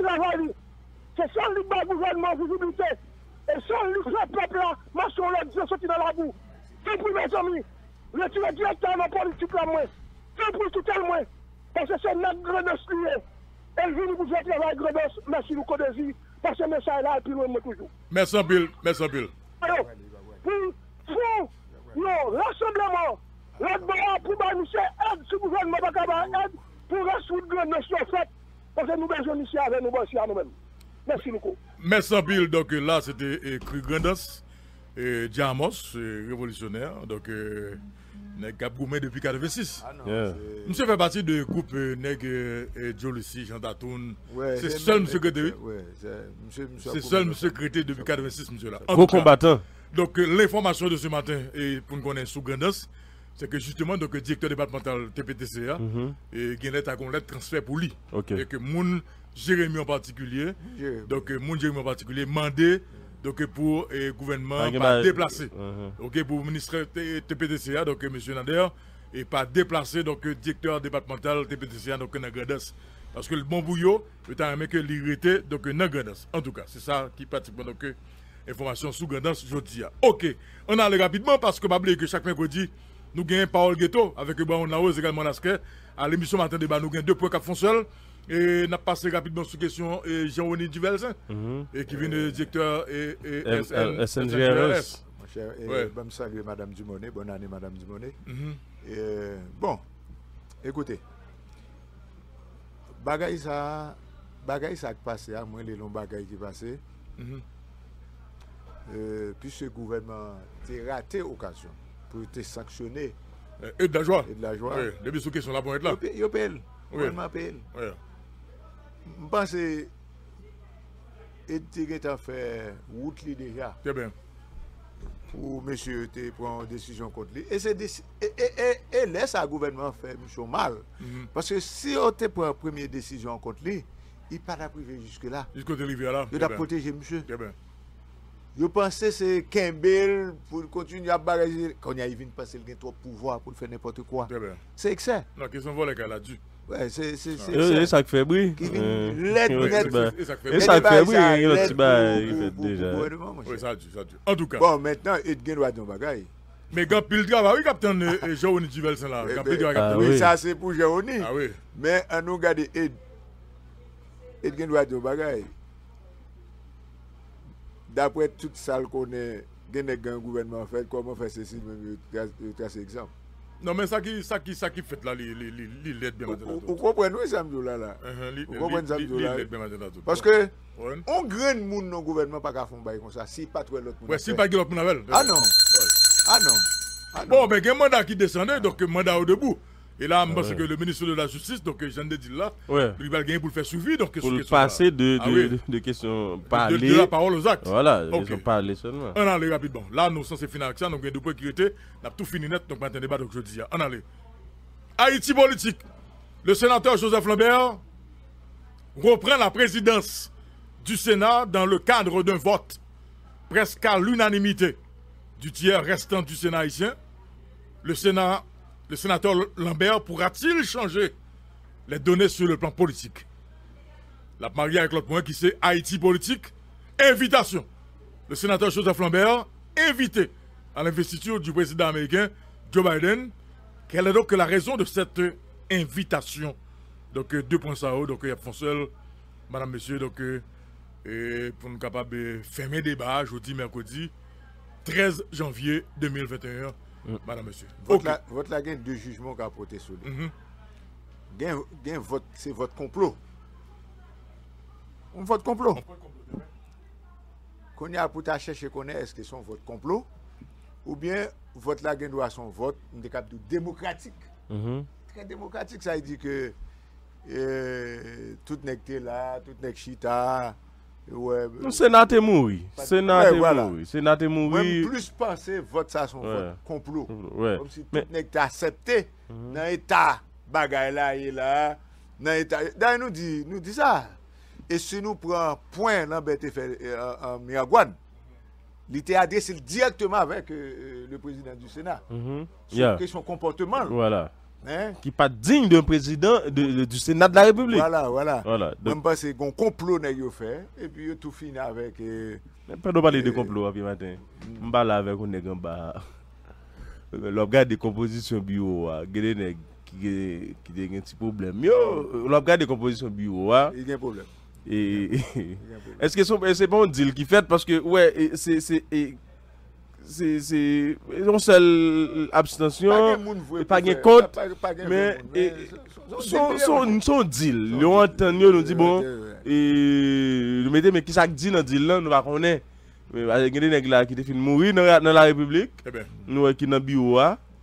C'est ça le gouvernement, visibilité. Et ça, le peuple là, marchons là, ils sont sortis dans la boue. C'est pour mes amis. Retirez directeur dans la politique là, moi. C'est pour tout le monde. Parce que c'est notre grande liée. Elle vient vous faire travail grande. Merci beaucoup de vie. Parce que le message là, et puis nous, toujours. Merci en pile. Merci en pile. Alors, pour, pour, non, rassemblement, là-dedans, pour balancer aide, si le gouvernement n'a pas aide, pour résoudre les notions faites, parce que nous besoin ici avec nous, ici à nous-mêmes. Merci beaucoup. Merci en pile. Donc là, c'était écrit Grandos, et Diamos, révolutionnaire. Donc, euh, Nèg Goumé depuis quatre-vingt-six. Ah non, yeah. Monsieur fait partie du groupe euh, Nèg et Joe Lucie, Jean Tatoun. Ouais, c'est seul monsieur secrétaire. Ouais, c'est seul monsieur secrétaire depuis quatre-vingt-six, monsieur là. Gros combattant. Donc, l'information de ce matin, et pour nous connaître sous Grandance, c'est que justement, donc, le directeur départemental T P T C A, mm-hmm. et Guénet a un transfert pour lui. Okay. Et que mon Jérémy en particulier, yeah. donc, mon Jérémy en particulier, mandé donc, pour le gouvernement ah, pas bah, déplacer. Uh-huh. Ok, pour le ministre T P T C A, donc, M. Nader, et pas déplacer donc, le directeur départemental T P T C A, donc, Grandance. Parce que le bon bouillot, le temps que l'irrité, donc, Grandance. En tout cas, c'est ça qui pratiquement, donc, information sous Grandance, je dis. Ok, on allait rapidement parce que, je que chaque mercredi, nous gagnons Parole Ghetto avec Baron Laos également Lasquet. À l'émission Matin Débat, nous gagnons deux points qui font seul. Et nous avons passé rapidement sur la question de Jean-René Duvelsin, mm-hmm. et qui vient de directeur et, et S N G R S. Mon cher, et ouais. Bon, salut Madame Dumonet, bonne année Madame Dumonet. Mm-hmm. Et, euh, bon, écoutez, bagay ça, bagay ça qui passe, à moins les longs bagailles qui passent, mm-hmm. euh, puis ce gouvernement a raté l'occasion pour te sanctionner. Et de la joie. Et de la joie. Oui, les bisous qui sont là pour être là. Ils payent. Oui. Oui. Je pense que tu as fait route déjà. Très bien. Pour monsieur te prendre une décision contre lui. Et, et, et, et laisse le gouvernement faire mal. Mm-hmm. Parce que si on te prend une première décision contre lui, il ne peut pas priver jusque-là. Jusqu'au Rivière là. Il doit protéger monsieur. Très bien. Je pensais que c'est Kimbell pour continuer à bagager. Quand il y a une passer, il a trop de pouvoir pour faire n'importe quoi. C'est excès. Non, question volée qu'elle a dû. Ouais, c'est c'est c'est et ça fait bruit. L'aide net. Et ça fait bruit, il fait déjà. Oui, ça a dû, ça a dû. En tout cas. Bon, maintenant, il doit dire bagaille. Mais quand pile travail, oui, capitaine Jean-René Duvelsin là. Oui, ça c'est pour Jean-René. Ah oui. Mais on nous regarde Ed. Ed doit dire bagaille. D'après tout ça qu'on est, un gouvernement fait, comment faire ceci, même tracer exemple. Non, mais ça qui, ça qui, ça qui fait là, il l'aide bien maintenant. Vous comprenez ça, là là. Vous comprenez ça, là. Parce que, on graine monde dans le gouvernement pas qu'à faire comme ça, si pas trop l'autre monde. Ouais, si pas l'autre monde. Ah non. Ah non. Bon, mais il y a un mandat qui descendait, donc mandat au debout. Et là, je pense que le ministre de la Justice, donc Jean de dit là, ouais. il va gagner pour le faire suivre. Donc, pour le passer de, de, ah, oui. de, de questions parlées. De, de la parole aux actes. Voilà, de okay. questions parlées seulement. On allait rapidement. Là, nous sommes finis avec ça, donc il y a deux points qui étaient. On a tout fini net, donc maintenant, débat, donc je dis. On allait. Haïti politique. Le sénateur Joseph Lambert reprend la présidence du Sénat dans le cadre d'un vote presque à l'unanimité du tiers restant du Sénat haïtien. Le Sénat. Le sénateur Lambert pourra-t-il changer les données sur le plan politique? La mariée avec l'autre point qui c'est Haïti politique. Invitation. Le sénateur Joseph Lambert invité à l'investiture du président américain Joe Biden. Quelle est donc la raison de cette invitation? Donc deux points ça haut. Donc il y a François, madame, monsieur, donc et pour nous capables de fermer le débat jeudi, mercredi, treize janvier deux mille vingt et un. Mm. Madame, monsieur. Votre okay. la, la gain deux jugements qui a porté sur lui. Mm-hmm. Gain vote, c'est votre complot. On vote complot. Qu'on y a pour chercher connaître est-ce que c'est votre complot ou bien votre la gain doit son vote une cap démocratique. Mm-hmm. Très démocratique, ça veut dire que euh, tout n'est que là, tout n'est que chita. Ouais, Sénat est mort. Sénat est mort. Sénat est mort. Même plus penser vote ça son ouais. vote complot. Ouais. Comme si tout n'est que accepté mm-hmm. dans l'état bagaille là et là dans l'état. D'ailleurs nous dit nous dit ça. Et si nous prenons point l'embêté fait en Miragouane, il était adressé directement avec euh, le président du Sénat. Mm-hmm. Sur yeah. question comportement. Voilà. Hein? Qui n'est pas digne d'un président de, de, du Sénat de la République. Voilà, voilà. voilà. Donc, même pas c'est un complot n'a fait et puis il tout fini avec. Euh, pas de parler de complot après matin. On parle avec un nègre en bas. Le gars de composition bio, il y a qui qui un petit problème. Yo, le gars de composition bio, il y a un problème. Et est-ce que c'est bon deal qui fait parce que ouais c'est c'est c'est c'est une seule abstention pas gain compte mais son son son deal le entend nous dit bon et nous mettez mais qui ça dit dans deal là nous pas connaît mais avec des nèg là qui te fin mourir dans la République nous qui dans bio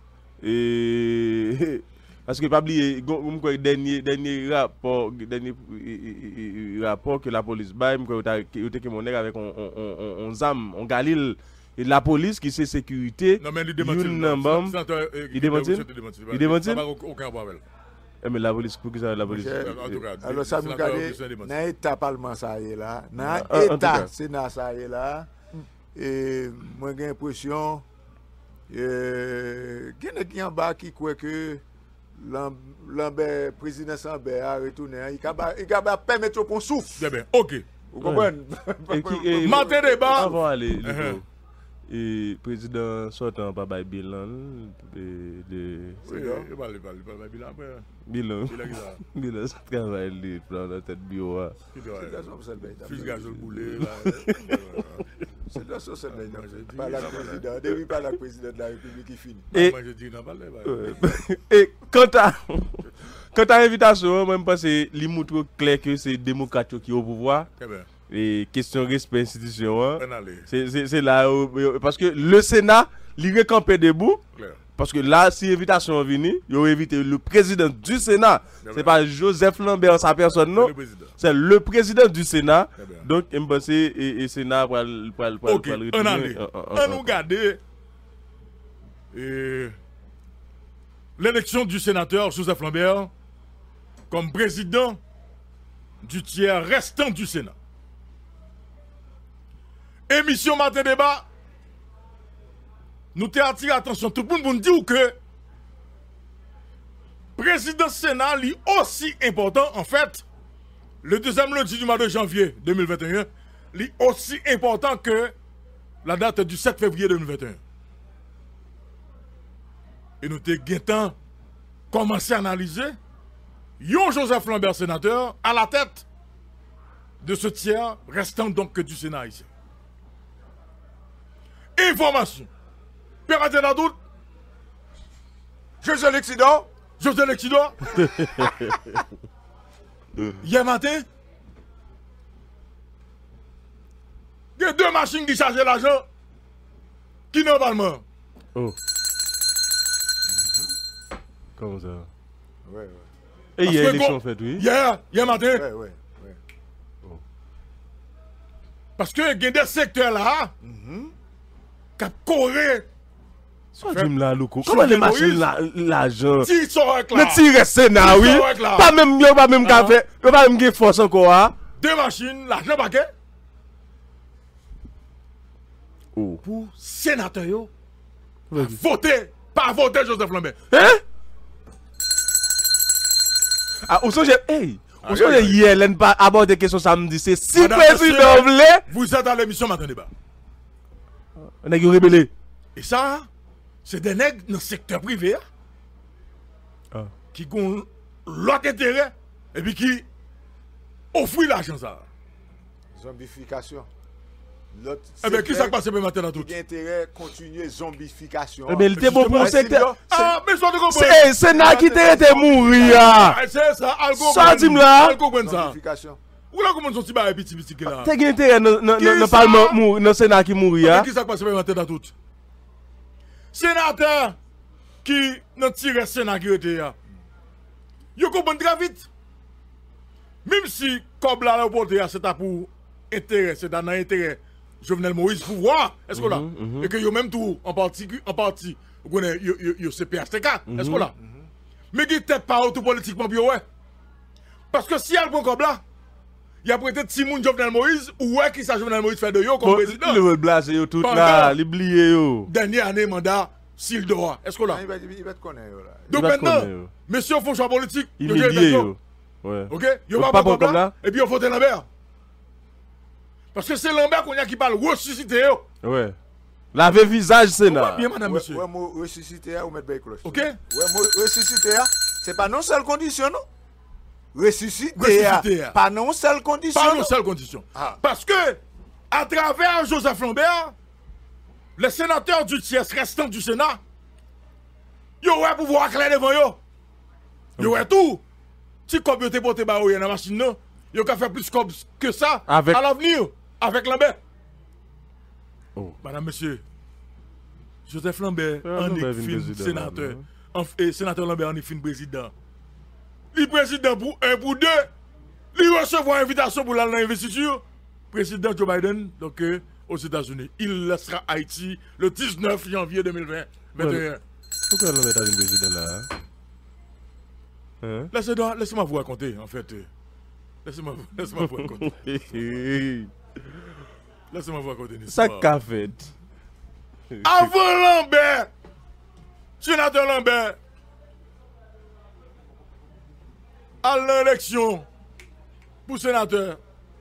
et parce que pas oublier dernier dernier rapport dernier rapport que la police bail que que mon nèg avec on on on zam on Galil et la police qui c'est sécurité. Non, mais il démentit. Il démentit. Il démentit. Aucun problème. Mais la police, pour que ça, la police. Alors, ça nous garde, dans l'état parlement, ça y est là, dans l'état sénat, ça y est là, et moi, j'ai l'impression, il y a qui en bas qui croit que Lambert, président Lambert a retourné, il va permettre qu'on souffle. Bien, ok. Vous comprenez? Matin débat. Avant aller. Et président sortant pas bail bilan de bilan bilan bilan ça travaille les plans dans tête bio fils gazole boulé c'est là ça c'est pas la président depuis pas la président de la République qui finit et et quant à quant à l'invitation même parce que il montre clair que c'est démocrate qui au pouvoir. Et question respect institution, c'est là où, parce que le Sénat, il est campé debout. Claire. Parce que là, si l'invitation est venue, il a invité le président du Sénat. Ce n'est pas Joseph Lambert, sa personne, non. C'est le président du Sénat. Donc, je pense que le Sénat va le retourner. Ok, on allait. On nous garde l'élection du sénateur Joseph Lambert comme président du tiers restant du Sénat. Émission Matin Débat, nous t'ai attiré attention tout le monde pour nous dire que président Sénat est aussi important, en fait, le deuxième lundi du mois de janvier deux mille vingt et un, est aussi important que la date du sept février deux mille vingt et un. Et nous t'ai guettant commencé à analyser yon Joseph Lambert sénateur à la tête de ce tiers restant donc que du Sénat ici. Information. Pirater dans doute. José l'accident. José l'accident. Hier matin, il y a deux machines qui chargent l'argent qui n'ont pas le mort. Oh. Comment ça? Ouais, ouais. Et il y a élection faite, oui. Hier, hier matin. Ouais, ouais, ouais. Oh. Parce que il y a des secteurs là. Mm-hmm. Qui correct. Soit dis là, Louko. Comment les machines l'argent? Si sont là. Mais si reste là, oui. Pas même, pas même café. Pas même force encore. Deux machines, l'argent paquet. Oh. Pour sénateur yo. Voter, pas voter Joseph Lambert. Hein? Ah, où sont les. Hey! Où sont les hier, l'en pas aborder question samedi, c'est si président voulait. Vous êtes dans l'émission Matin Débat. On a rebellé. Et ça, c'est des nègres dans le secteur privé ah. qui ont l'autre intérêt et puis qui offrent l'argent ça. Zombification. Eh bien, qui ça passe maintenant dans tout? Il y a intérêt à continuer zombification. Eh bien, il était bon pour le secteur. Ah, mais soit de comprendre. C'est Sénat qui était mourir. C'est ça, algo. Ça, dis-moi. Algo, ça. Ou là, comment sont-ils barrés petit petit là? T'as intérêt dans le Parlement, dans le Sénat qui mourir. Qui ça passe maintenant dans tout? Sénateur qui n'a tiré Sénat qui était là. Yo comprend très vite. Même si, comme là, le c'est pour intérêt, c'est dans l'intérêt. Jovenel Moïse pouvoir, est-ce que là? Et que yo même tout, en partie, en partie, vous connaissez, yo c'est P H T K, est-ce que là? Mais qui tête pas tout politiquement bien, ouais. Parce que si elle prend comme là, il y a peut-être Simon Jovenel Moïse, ou ouais, qui ça Jovenel Moïse fait de yo comme président. Le blase yo tout là, l'oublié yo. Dernière année mandat, s'il doit, est-ce que là? Il va te connaître là. Donc maintenant, monsieur font choix politique, il est lié yo. Ouais. OK? Yo pas comme là, et puis on vote Lambert. Parce que c'est Lambert qu'on a qui parle ressusciter. Ouais. Laver visage Sénat. Bien madame monsieur. Ouais, moi ressusciter ou mettre bail cloche. OK? Ouais, moi ressusciter c'est pas non seule condition non. Ressusciter pas non seule condition. Pas non seule condition. Ah. Parce que à travers Joseph Lambert, le sénateur du tiers restant du Sénat, il aurait pouvoir clair devant yo. Il aurait tout. Si comme yo te porté ba dans la machine non, il aurait fait plus que ça avec... à l'avenir. Avec Lambert. Oh. Madame, monsieur, Joseph Lambert, en est fin sénateur. Et sénateur Lambert, en est fin président. Le président pour un, pour deux, il recevoir une invitation pour l'investiture. Président Joe Biden, donc, euh, aux États-Unis. Il laissera Haïti le dix-neuf janvier deux mille vingt. Ouais. Pourquoi Lambert est le président là? Hein? Laissez-moi laissez vous raconter, en fait. Laissez-moi laissez vous raconter. Laissez-moi vous raconter une Ça histoire. qu'a fait. Avant Lambert, sénateur Lambert, à l'élection pour sénateur,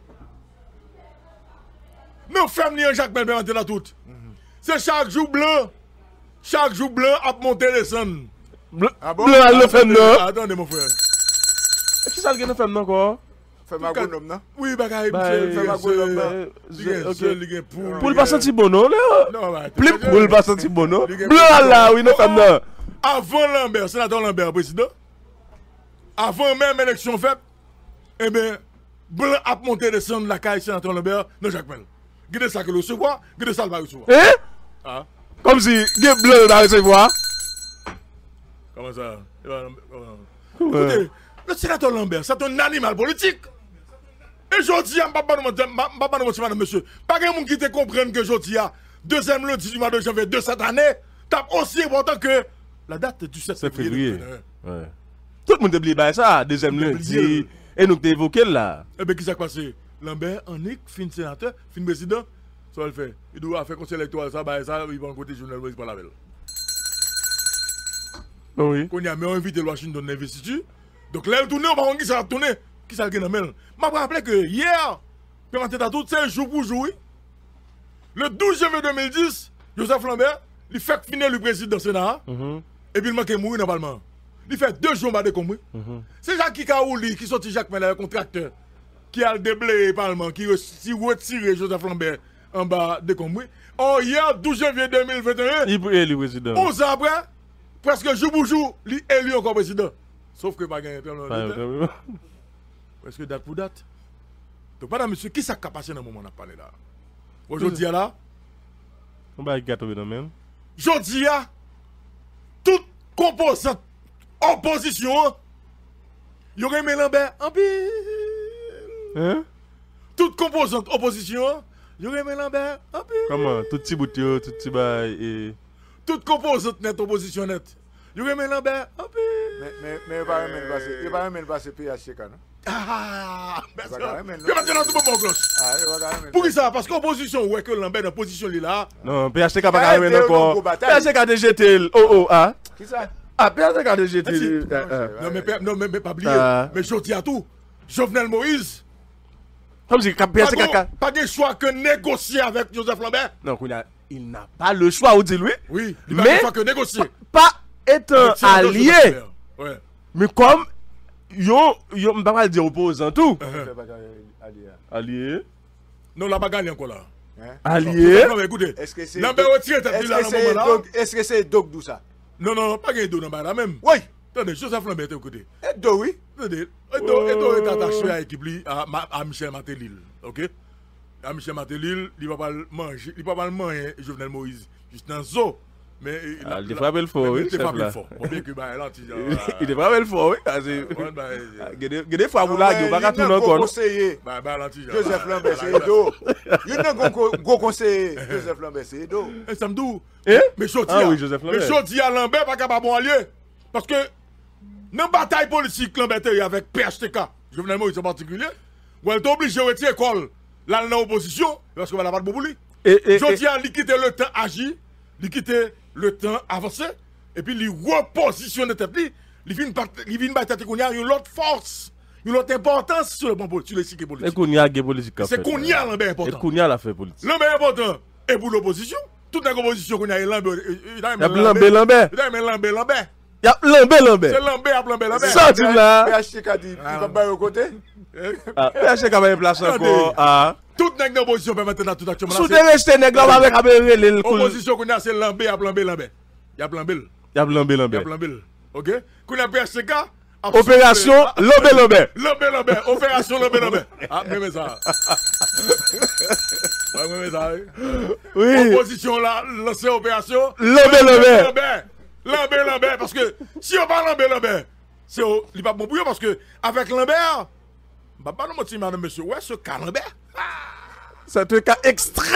nous faisons ni Jacques Melbert entre la toute. C'est chaque jour blanc, chaque jour blanc à monter les sons. Blanc, Ah bon? blanc, le fait non. Attendez mon frère. Qui ça le fait non quoi? Fais ma bonhomme, non? Oui, bagaille, Bah, monsieur, fais fais ma ma gueule, gueule, il y a ok. seul, il y a pour. Pour le pas sentir bono là. Non, bah, Plus pour le pas sentir bono. Il y a- Blanc là, oui, nous fait non. Avant Lambert, sénateur Lambert, président, avant même élection faite, eh bien, blanc a monté les sons de la caille sénateur Lambert dans Jacques Mel. Gardez ça que le recevoir, gardez ça le va recevoir. Hein? Ah, Comme si Guy Blanc va recevoir. comment ça? Il va- comment- Écoutez, le sénateur Lambert, c'est un animal politique. Et aujourd'hui, je ne vais pas demander, madame, monsieur, pas de monde qui te comprenne que aujourd'hui, deuxième lundi du mois de janvier de cette année, tape aussi important que la date du sept C'est février. février. Ouais. Tout le monde oublie bah, ça, deuxième Oublié. lundi. Et nous t'ai évoqué là. Eh bien, qui s'est passé? Lambert, Annick, fin sénateur, fin président, ça va le faire. Il doit faire conseil électoral, ça, bah, ça, il va en côté journal, il va la belle. Oui. Qu'on y a même invité le Washington d'investiture. Donc là, il tourne, on va voir qui ça va tourner. Qui ça va gagner? Je me rappelle que hier, tout, c'est jour pour jour. Le douze janvier deux mille dix, Joseph Lambert, il fait finir le président du Sénat. Mhm. Et puis il manque mourir dans le Parlement. Il fait deux jours de commun. C'est Jacques Kikaouli qui sortit Jacques Mel, le contracteur, qui a déblé le Parlement, qui a retiré Joseph Lambert en bas de commun. Oh, hier, douze janvier deux mille vingt et un, Il est le président. onze ans après, presque jour pour jour, il est élu encore président. Sauf que pas gagné. Presque date pour date. Donc, madame, monsieur, qui s'est passé dans le moment où on a parlé là? Aujourd'hui, là, On va gâteau dans même. aujourd'hui, toute composante opposition, il y aurait mis Lambert en pile. Hein? Toute composante opposition, il y aurait mis Lambert en pile. Comment? Tout petit bout, tout petit bail et. Toute composante nette, opposition nette, il y aurait mis Lambert en pile. Mais, mais, mais il va même passer, il va même passer P H C K, non? Ah, merci. Bah, quand même, non. Je vais maintenant tout le monde cloche. Ah, il va quand même. Pour qui ça? Parce qu'opposition, ouais, que Lambert dans position là. Non, P H C K pas Ah, carrément t'es au encore. Congo P bataille. H C K a déjà jeté. Oh oh, ah. Qui ça? Ah, P H C K a déjà jeté. Merci. euh, euh. Non, mais, non, mais, mais pas oublier. Ah. Mais je dis à tout. Jovenel Moïse, Comme si P H C K. pas, pas de choix que négocier avec Joseph Lambert. Non, qu'on a- il n'a pas le choix, ou dit lui. Oui, il n'a Mais- pas que négocier. Pas être un Avec sénateur Joseph allié. Lambert. Ouais. Mais comme. Yo, yo, je ne vais pas dire opposant tout. Uh-huh. C'est pas quand il a dit, hein. Allié. Non, on n'a pas gagné encore là. Hein? Allié. Non, mais écoutez. Est-ce que c'est. Lambert retire tête Est-ce là que dans c'est le moment là. Dog- Est-ce que c'est Dog Doussa? Non, non, non, pas gagné d'eau dans le même. Oui. Attendez, Joseph Lambert est écoutez. Et Dog, oui. Attendez, Edo Edo est attaché à l'équipe li, à, Ma- à Michel Matéli. Ok? À Michel Matéli, il ne va pas le manger, il va pas le manger Jovenel Moïse. Juste dans le zoo. Mais il Ah, il devrait pas le fort, oui, Il chef, devrait pas là. le fort. On bien que bah là, tu Il devrait le fort, oui. Parce que. Ouais, bah, Ah, Gede fois vous là, il va pas tout le le monde. conseiller. bah, bah, là, tu Joseph Lambert, c'est Edo. Il y a un gros conseiller. Joseph Lambert, c'est Edo. Eh, ça me dit. Eh? Mais Choti, Ah oui, Joseph Lambert. mais Choti à Lambert, pas capable de allié. Parce que, dans la bataille politique, Lambert est avec P H T K, Jovenel Moïse en particulier, où elle est obligée de retirer l'école, là, dans l'opposition, parce qu'on va la battre pour lui. Et, et, Choti a quitté le temps agir, il quitté le temps avancé, et puis il repositionne tête, il vient de battre qu'on y a une autre force, une autre importance sur le plan politique, sur le cycle et politique. Kounia a politique. C'est qu'on y a Lambert Et important. Kounia l'a fait politique. Lambert important, et pour l'opposition, toute la opposition qu'on y a, Lambert, il a Il y a Lambert, Lambert. il a aimé Lambert, Lambert. Il y a Lambert, C'est Lambert. Lambert à Lambert, Lambert. Ça, tu l'as. P H T K dit, il va pas au côté. Ah, P H C K a place encore. Ah. Toute nègre d'opposition peut maintenant tout actuellement. Sous des restés nègres là avec Abel le cool. Opposition qu'on a, c'est Lambert à Lambert, Lambert. Il y a Lambert. Il y a Lambert, Il y a Lambert. Lambert. Ok? Qu'on a P H C K. Opération Lambert, Lambert. Lambert, Lambert. Opération Lambert, Lambert. Ah, même ça. Ouais, même ça. Oui. Opposition là, lancer opération. Lambert, Lambert. Lambert. Lambert, Lambert. Parce que si on parle Lambert, Lambert, c'est au- il va pas bon bouillon parce que avec Lambert, bah, pas nous mentir, madame, monsieur, ouais, ce cas Lambert. C'est un cas extrêmement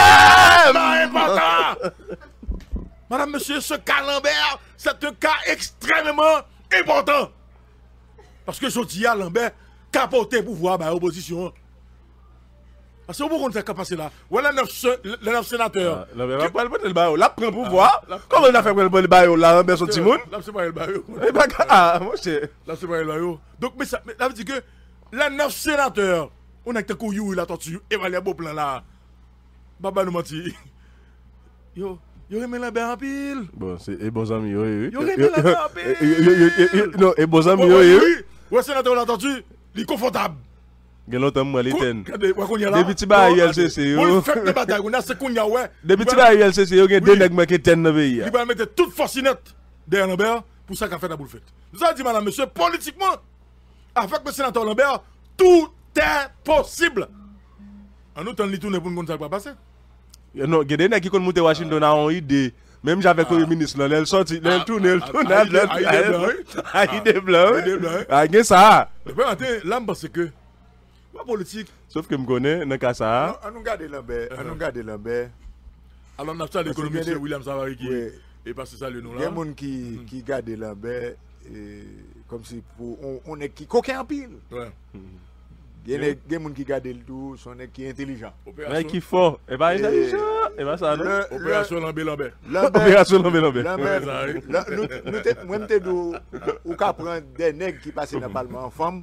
important. Madame, monsieur, ce cas Lambert, c'est un cas extrêmement important. Parce que je dis à Lambert, capoter pouvoir à l'opposition. Parce que vous comprenez ce qui a passé là. Voilà les neuf sénateurs. Lambert va pas le bail. Là, prend pouvoir. Comment on a fait pour le bail là, Lambert son Timon? Là, c'est pas le bail. Ah, mon cher. Là, c'est pas le bail. Donc, mais ça veut dire que les neuf sénateurs, on a été couillou, la tortue, et va les beaux plans là. Baba nous mentit. Yo. Yo aimé Lambert en pile. Bon, c'est et bons amis, oui. Yo aimé Lambert en pile. Non, et bons amis, oui. Oui, sénateur, on a entendu, il est confortable. Gen longtemps moi l'éten. Depuis petit ba U L C C yo. On fait des batailles, on a ce qu'on y a ouais. Depuis petit ba U L C C yo gen deux nèg qui ten dans pays. Il va mettre toute forcinette derrière Lambert pour ça qu'a fait la boule faite. Nous avons dit madame monsieur politiquement avec le sénateur Lambert tout est possible. En nous temps li tourner pour nous ça va passer. Non, gen des nèg qui kon monter Washington a une idée. Même j'avais le ministre là, elle sorti, elle tourne, elle tourne, elle tourne. Ah, il est blanc. Ah, il ça. Là, je pense que la politique. Sauf que je connais, dans le cas ça. On nous garde Lambert. On nous garde Lambert. Alors, on a ça l'économie, c'est William Savary qui est passé ça le nom là. Il y a des gens qui qui gardent Lambert comme si pour on est qui coquin en pile. Ouais. Il y a des gens qui gardent le tout, sont qui est intelligent. Mais qui fort, et pas intelligent, et pas ça non. Opération Lambert Lambert. Opération Lambert Lambert. Lambert. Nous moi m'te dou ou ka prendre des nègres qui passent dans le parlement en femme.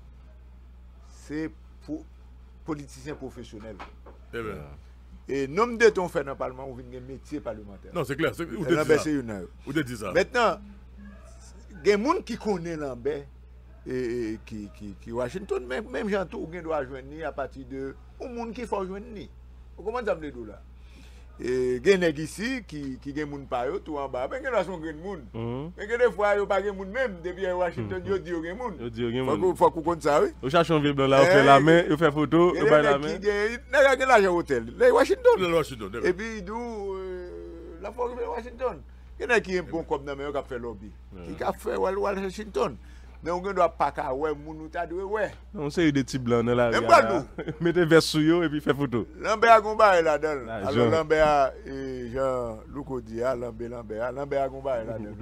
C'est pour politiciens professionnels. Eh bien. Et nombre de ton fait dans le parlement ou vient un métier parlementaire. Non, c'est clair, c'est ou te dit ça. Maintenant, il y a des gens qui connaissent Lambert. Et, et qui, qui, qui Washington, même, même gens tout doit joindre à partir de un monde qui faut joindre. Comment ça me dit là? Et il y a des gens ici qui qui gen moun pa yo tout en bas. Mais il y a des moun. Mais des fois yo pas gen moun même depuis Washington yo dit yo gen moun. Yo dit yo gen moun. Faut qu'on compte ça oui. Yo cherche un vieux blanc là, on fait la main, on fait photo, on fait la main. N'a gen l'argent hôtel. Les Washington. Les Washington. Et puis d'où la fois de Washington. Il y a qui est bon comme dans mais qui a fait lobby. Qui a fait Washington. Mais on ne doit pas qu'à ouais, moun ta doué ouais. On sait des petits blancs dans la rue. Mettez vers sous yo et puis fait photo. Lambert a gomba là-dedans. Alors Lambert et Jean Loukodia, Lambert Lambert, Lambert a gomba là-dedans.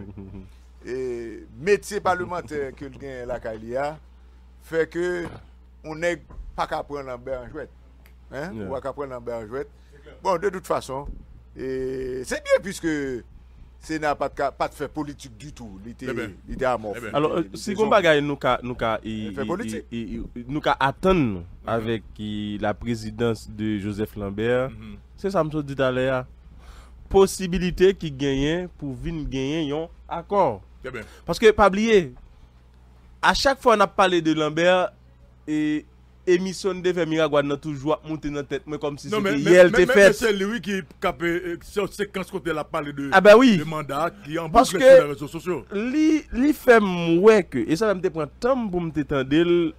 Et métier parlementaire que gagne la Kalia fait que on n'est pas qu'à prendre Lambert en jouette. Hein? On va qu'à prendre Lambert en jouette. Bon, de toute façon, et c'est bien puisque Sénat pas de pas de faire politique du tout, il était il était amorphe. Alors si on bagaille nous ca nous ca nous ca attendre avec la présidence de Joseph Lambert, c'est ça me dit tout à l'heure. Possibilité qui gagne pour venir gagner un accord. Parce que pas oublier à chaque fois on a parlé de Lambert et émission de faire Miragouane n'a toujours monté dans tête mais comme si c'était hier te fait. C'est lui qui capé séquence côté la parler de ah ben oui de mandat qui en boucle sur les réseaux sociaux. Li li fait ouais que et ça me te prend temps pour me t'entendre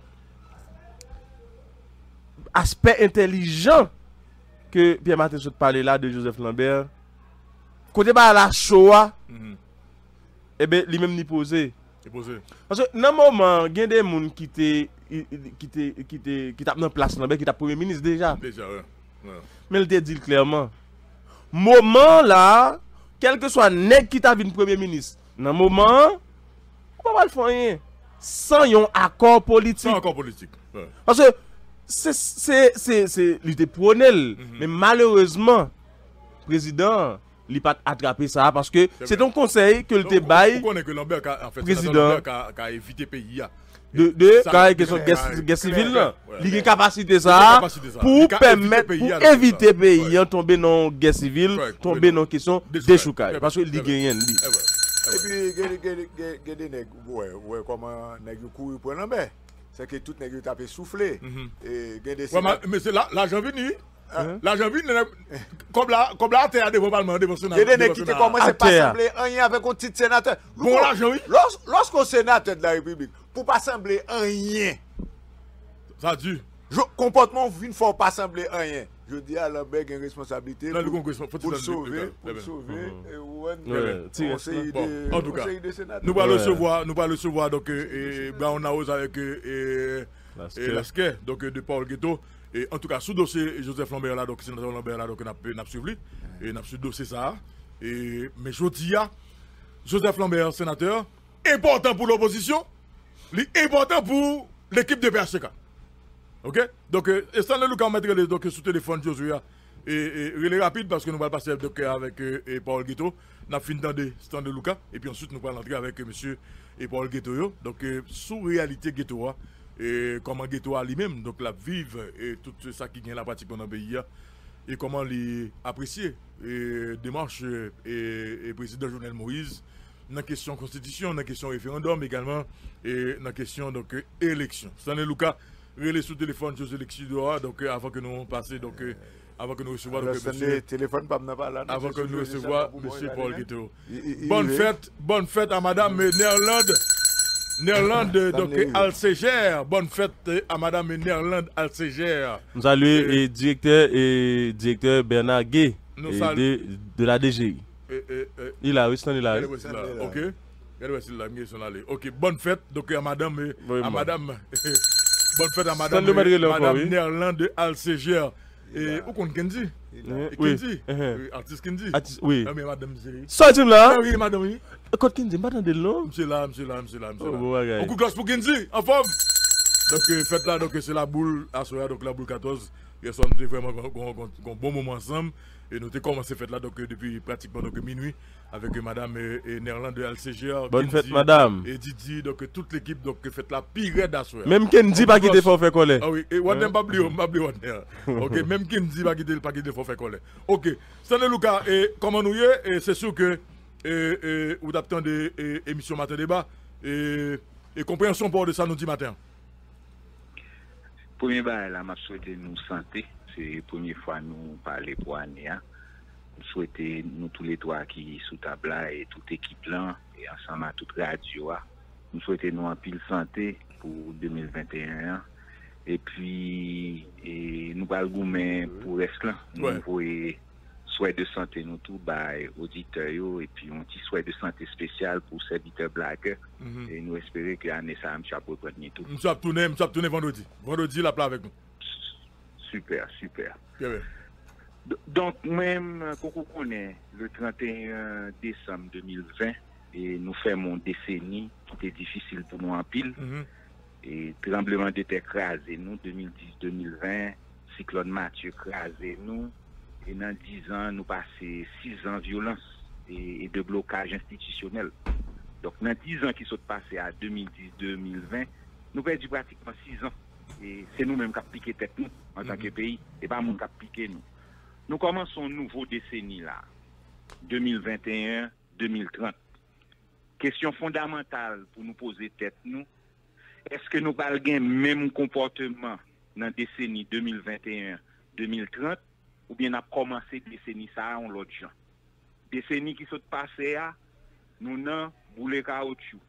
aspect intelligent que Pierre Martin Sout parlait là de Joseph Lambert côté ba la Shoah et ben lui même ni posé parce que dans moment il y a des gens qui étaient qui était qui était qui t'a dans place Lambert qui t'a premier ministre déjà déjà ouais, ouais. Mais il te dit clairement moment là quel que soit nèg qui t'a vinn premier ministre dans moment on va pas le faire rien sans un accord politique sans accord politique ouais. Parce que c'est c'est c'est c'est il était prôné mm -hmm. Mais malheureusement président il pas attraper ça parce que c'est un conseil que le te bail on connaît que Lambert en fait président qui a évité pays de de quand question de guerre civile là il a capacité ça pour permettre pour éviter pays en tomber dans guerre civile tomber dans question d'échouage parce que il gagne et puis gade nèg ouais ouais comment nèg courir pour Lambert c'est que tout nèg tapé souffler et gade mais c'est là l'argent venu l'argent venu comme là comme là terre devant parlement devant sénat gade nèg qui commence pas assembler rien avec un petit sénateur bon l'argent oui lorsqu'on sénateur de la République pour pas assembler rien ça dure comportement vient faut pas assembler rien je dis à Lambert une responsabilité pour, pour, pour, pour sauver pour sauver et ouais, conseil de en tout cas nous va recevoir nous va recevoir donc et ben on a osé avec et Lasquet, donc de Paul Ghetto. Et en tout cas, sous dossier Joseph Lambert là, donc sénateur Lambert là, donc on a suivi. Et on a suivi dossier ça. Et, mais je dis, Joseph Lambert, sénateur, important pour l'opposition, important pour l'équipe de P H C K. Ok? Donc, euh, et Stanley Lucas va mettre donc, sous téléphone Josué. Et, et, et est rapide parce que nous allons passer donc, avec euh, et Paul Ghetto. Nous avons fini de Stanley Lucas. Et puis ensuite, nous allons entrer avec euh, monsieur et Paul Ghetto. Donc, euh, sous réalité Ghetto, et comment Ghetto a lui-même, donc la vive et tout ça qui vient la pratique dans le pays. Et comment les apprécier. Et démarche et, et président Jovenel Moïse dans la question constitution, dans la question référendum également, et dans la question donc élection. Stanley Lucas, relais sous téléphone, José Lexidora, donc avant que nous passions, donc avant que nous recevions donc monsieur téléphone pas là. Avant que nous recevions monsieur Paul Ghetto. Bonne fête, bonne fête à madame Néerlande. Néerlande, donc Alcégère. Bonne fête à madame Néerlande Alcégère. Nous saluons et directeur et directeur Bernard Gay de, de la D G I. Et, et, et, il a, oui, c'est il a. Ok. Ok, bonne fête donc à madame oui, à madame bonne fête à madame madame Néerlande Alcégère. Et où qu'on Kenzi? Kenzi. Artiste Kenzi. Oui. Mais madame c'est. Sorti là. Oui, madame oui. Quand Kenzi madame de l'homme. Monsieur là, monsieur là, monsieur là, monsieur là. On coup grâce pour Kenzi en forme. Donc fête là donc c'est la boule à soir donc la boule quatorze. Hier soir nous vraiment un bon moment ensemble. Et nous avons commencé fête là donc, depuis pratiquement donc, minuit avec euh, madame et, et Néerlande de L C G R. Bonne fête madame. Et Didi, donc toute l'équipe donc fête la pire d'asseoir. Même Kenzi pas quitter faut faire coller. Ah oui, et Wadem hein? Pas oublier, pas oublier Wadem. OK, même Kenzi pas quitter pas quitter faut faire coller. OK. Stanley Lucas et comment nous y est et c'est sûr que et, et vous attendez émission matin débat et, et compréhension pour de ça nous dit matin. Premier bah là m'a souhaité nous santé. C'est la première fois nous parler pour année. Nous souhaitons, nous tous les trois qui sous table et toute équipe là, et ensemble à toute radio, nous souhaitons nous en pile santé pour deux mille vingt et un. Et puis, et nous parlons mais pour reste là. Nous voyons souhait de santé nous tous, bah, auditeurs, et puis un petit souhait de santé spécial pour serviteurs blagues. Mm-hmm. Et nous espérons que l'année ça, M. Chapeau prendre tout. M. Chapeau tourner, M. Chapeau tourner vendredi. Vendredi, la plat avec nous. Super, super. Yeah, ouais. Donc, même, quand on connaît le trente et un décembre deux mille vingt, et nous faisons une décennie qui était difficile pour nous en pile, mm-hmm. et tremblement de terre crasé nous, deux mille dix deux mille vingt, cyclone Mathieu crasé nous, et dans dix ans, nous passons six ans de violence et, et de blocage institutionnel. Donc, dans dix ans qui sont passés à deux mille dix deux mille vingt, nous perdons pratiquement six ans. Et c'est nous-mêmes qui avons piqué tête nous, en mm-hmm. tant que pays, et pas nous qui avons piqué nous. Nous commençons une nouvelle décennie là, deux mille vingt et un deux mille trente. Question fondamentale pour nous poser tête nous, est-ce que nous allons avoir le même comportement dans la décennie deux mille vingt et un deux mille trente, ou bien nous avons commencé la décennie ça en l'autre genre? Décennie qui sont passées, nous avons boulé caoutchouc,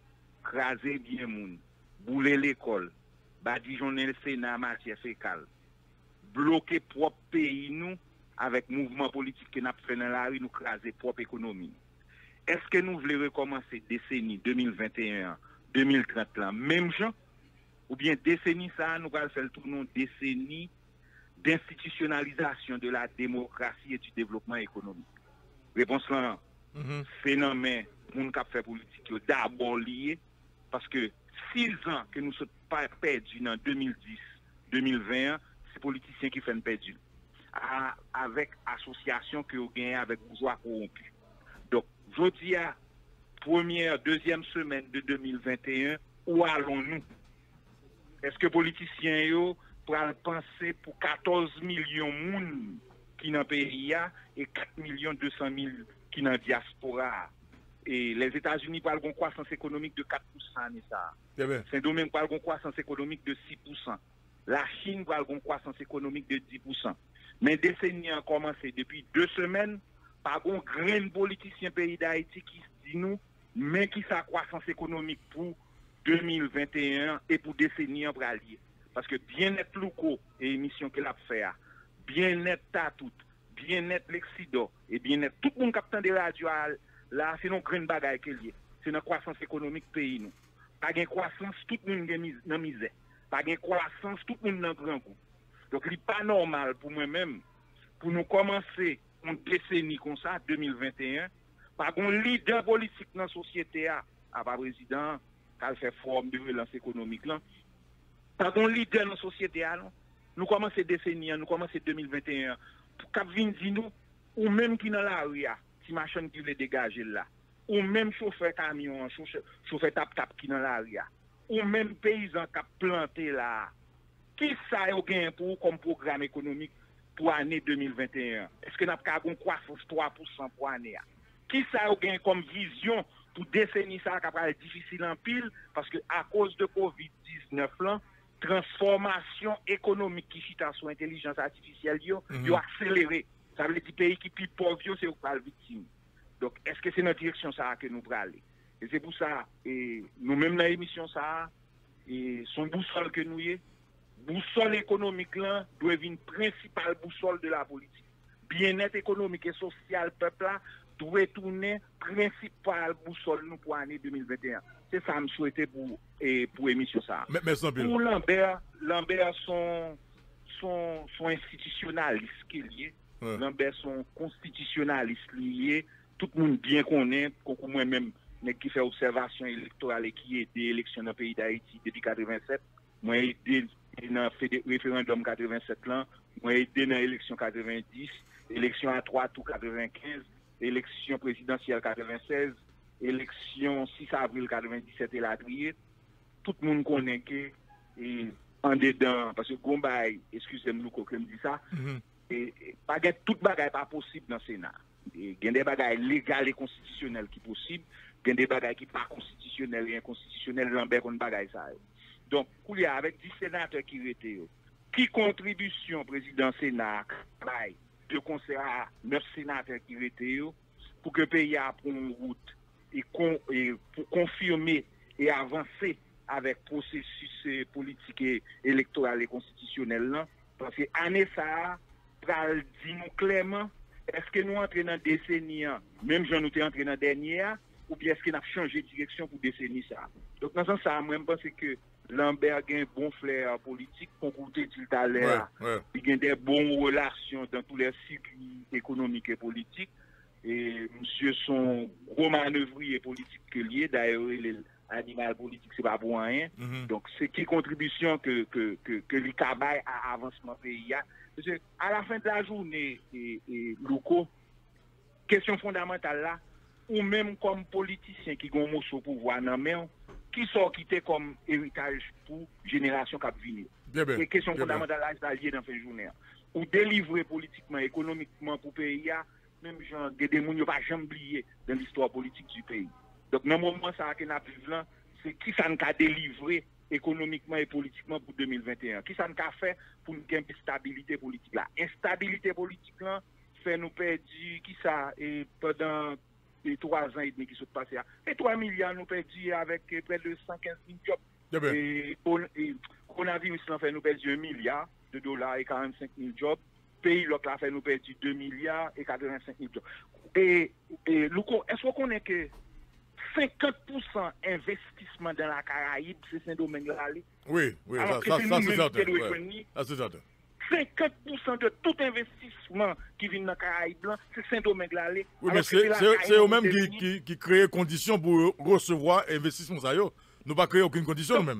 crasé bien moun, boulé l'école, badigeonner le Sénat matière fécale, bloquer propre pays nous avec mouvement politique que nous avons fait dans la rue, nous craser propre économie. Est-ce que nous voulons recommencer décennie deux mille vingt et un deux mille trente là, même gens, ou bien décennie ça, nous allons faire le tournant décennie d'institutionnalisation de la démocratie et du développement économique? Réponse là, mm-hmm. phénomène, moun k'ap fait politique d'abord lié, parce que six ans que nous sommes pas perdus dans deux mille dix deux mille vingt et un, c'est politiciens qui font perdu. À, avec association que vous gagnez avec bourgeois corrompus. Donc, je dis à première, deuxième semaine de deux mille vingt et un, où allons-nous? Est-ce que politiciens yo pourraient penser pour quatorze millions de monde qui dans le pays et quatre millions deux cent mille qui dans la diaspora? Et les États-Unis parlent d'une croissance économique de quatre pour cent. Saint-Domingue parle d'une croissance économique de six pour cent. La Chine parle d'une croissance économique de dix pour cent. Mais la décennie a commencé depuis deux semaines par un grand politicien pays d'Haïti qui se dit nous, mais qui sa croissance économique pour deux mille vingt et un et pour décennie en bralier. Parce que bien net Louko et émission qu'elle a fait, bien net Tatout, bien net Lexido et bien net tout le monde captant de radio là, c'est une grande bagaille qu'elle y est. C'est une croissance économique pays nous. Pas de croissance, tout le monde est dans misère. pas de croissance, tout le monde dans grand coup. Donc, il n'est pas normal pour moi-même, pour nous commencer une décennie comme ça, deux mille vingt et un, par un leader politique dans la société, à part président, qui a fait forme de relance économique, là, par un leader dans la société, non? Nous commençons décennie, nous commençons deux mille vingt et un, pour qu'on vienne dire nous, ou même qui dans la rue, si machin qui veut dégager là, ou même chauffeur camion, chauffeur, chauffeur tap-tap qui dans la rue, ou même paysan qui a planté là, qui ça a gagné pour comme programme économique pour l'année deux mille vingt et un? Est-ce que nous avons une croissance trois pour cent pour l'année? Qui ça a gagné comme vision pour décennie ça qui va être difficile en pile parce que à cause de covid dix-neuf là, transformation économique qui chita sur intelligence artificielle yo, mm -hmm. yo accéléré. Ça veut dire pays qui plus pauvre c'est pas le victime. Donc est-ce que c'est notre direction ça que nous prenons? Et c'est pour ça et nous même dans l'émission ça et son boussole que nous y boussole économique là doit être une principale boussole de la politique. Bien-être économique et social peuple là doit tourner principale boussole nous pour l'année deux mille vingt et un. C'est ça que je souhaitais pour et pour émission ça. Mais, mais pour Lambert, Lambert sont sont sont institutionnalistes qui lié. Ouais. Lambert sont constitutionnalistes liés. Tout le monde bien connaît comme moi même qui fait observation électorale et qui est des élections dans le pays d'Haïti depuis quatre-vingt-sept. Moi aidé dans le référendum quatre-vingt-sept là, moi aidé dans l'élection quatre-vingt-dix, élection à trois tours quatre-vingt-quinze, élection présidentielle quatre-vingt-seize, élection six avril quatre-vingt-dix-sept et la trier. Tout le monde connaît que et en dedans parce que Gombay, excusez-moi quand je dis ça, mm-hmm. et, et pas toute bagaille pas possible dans le Sénat. Il y a des bagailles légales et constitutionnelles qui sont possibles, il y a des bagailles qui ne sont pas constitutionnelles et inconstitutionnelles, Lambert qu'on bagaille ça. Donc, il y a avec dix sénateurs qui étaient, qui contribution président Sénat, de concert à neuf sénateurs qui étaient, pour que le pays a une route et, con, et pour confirmer et avancer avec le processus politique et électoral et constitutionnel. Là, parce que année ça, pral dit nous clairement, est-ce que nous entrons dans la décennie, même si nous sommes entrés dans la dernière, ou bien est-ce qu'on a changé de direction pour décennie ça? Donc, dans ce sens, moi, je pense que Lambert a un bon flair politique, pour côté tout à l'heure. Ouais, ouais. Il a des bonnes relations dans tous les cycles économiques et politiques. Et monsieur son gros manœuvrier politique que lié, d'ailleurs, l'animal politique, c'est pas pour rien. Mm-hmm. Donc, c'est qui contribution que, que, que, que l'I C A B A à avancement pays. Parce que à la fin de la journée, et, et Louko, question fondamentale là, ou même comme politicien qui a un mot sur pouvoir dans main, qui sont quittés comme héritage pour génération qui vient. Et question fondamentale là, c'est lié dans la journée. Ou délivrer politiquement, économiquement pour le pays, même genre, des démons ne pas jamais oublier dans l'histoire politique du pays. Donc, dans le moment ça que nous vivons là, c'est qui ça nous a délivré économiquement et politiquement pour deux mille vingt et un. Qui ça nous a fait pour nous gagner stabilité politique là. Instabilité politique là, fait nous perdre, qui ça, et pendant les trois ans et demi qui sont passés. Et trois milliards nous perdus avec près de cent quinze mille jobs. Yeah, et, et coronavirus là fait nous perdre un milliard de dollars et quarante-cinq mille jobs. Pays l'autre là fait nous perdre deux milliards et quatre-vingt-cinq mille jobs. Et, et Louko, est-ce qu'on connaît que cinquante pour cent investissement dans la Caraïbe, c'est Saint-Domingue là? Oui, oui, alors ça, ça, ça c'est certain. Ouais. Ça, c'est certain. cinquante pour cent de tout investissement qui vient dans la Caraïbe, c'est Saint-Domingue là. Oui, mais c'est eux-mêmes qui, qui, qui créent conditions pour recevoir investissement. Ça, yo. Nous pas créer aucune condition nous-mêmes.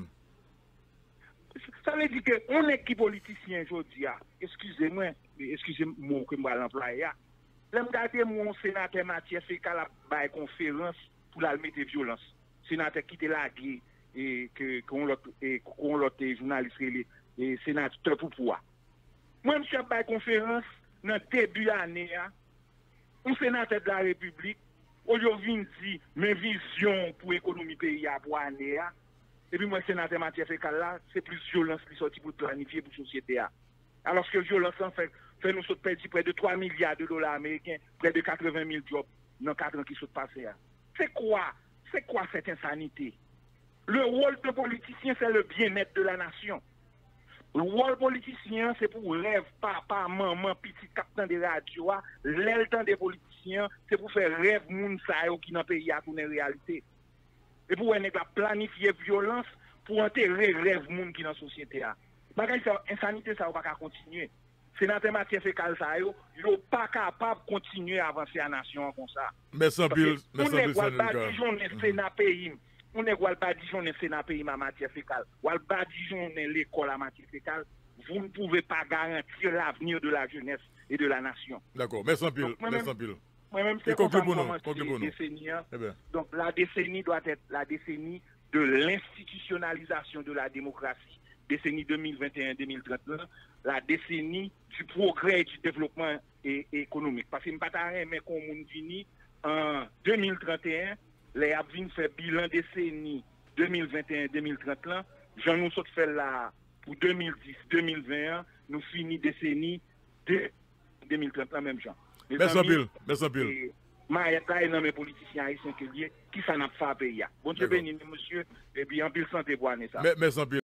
Ça veut dire qu'on est qui politicien aujourd'hui, excusez-moi, excusez-moi que je vais l'employer. Là, je regarde mon sénateur Mathieu Fécal à la conférence pour la mettre violence. Sénateur qui était là et qu'on l'autre journaliste et sénateur pour pouvoir. Moi, je suis à la conférence dans le début de l'année, un sénateur de la République, aujourd'hui, dit mes visions pour l'économie pays pour l'année. Et puis, moi, sénateur Mathieu Fécal là, c'est plus violence qui sorti pour planifier pour la société. Alors que violence, en fait, fait nous perdre près de trois milliards de dollars américains, près de quatre-vingt mille jobs dans quatre ans qui sont passés. C'est quoi? C'est quoi cette insanité? Le rôle de politicien, c'est le bien-être de la nation. Le rôle politicien, c'est pour rêve, papa, maman, petit capitaine de radio. L'aile temps des politiciens, c'est pour faire rêve moun sa yo qui dans le pays a une réalité. Et pour planifier violence pour enterrer rêve monde qui dans la société. Bagay ça, insanité, ça va pas continuer. Sénateur Mathieu Fécal, ça, yo, yo pas capable de continuer à avancer la nation comme ça. Mais sans pile, mais sans pile, on n'est pas Dijon, on Sénat pays. On n'est pas Dijon, on Sénat pays, ma Mathieu Fécal. On n'est pas Dijon, on l'école à Mathieu Fécal. Vous ne pouvez pas garantir l'avenir de la jeunesse et de la nation. D'accord, mais sans pile, mais sans pile. Moi-même, c'est comme ça que décennie. Donc, la décennie doit être la décennie de l'institutionnalisation de la démocratie. Décennie deux mille vingt et un deux mille trente, la décennie du progrès et du développement et, et économique. Parce que je ne sais pas mais qu'on fini en deux mille trente et un, les Abvin fait bilan décennie deux mille vingt et un deux mille trente là, j'en nous saute fait là pour deux mille dix deux mille vingt et un, nous finissons décennie de deux mille trente là même genre. Merci Bill, merci Bill. Maïa et non mes politiciens haïtiens qui ça n'a pas payé. Bon Dieu béni monsieur et puis en pile santé pour année ça. Merci Bill.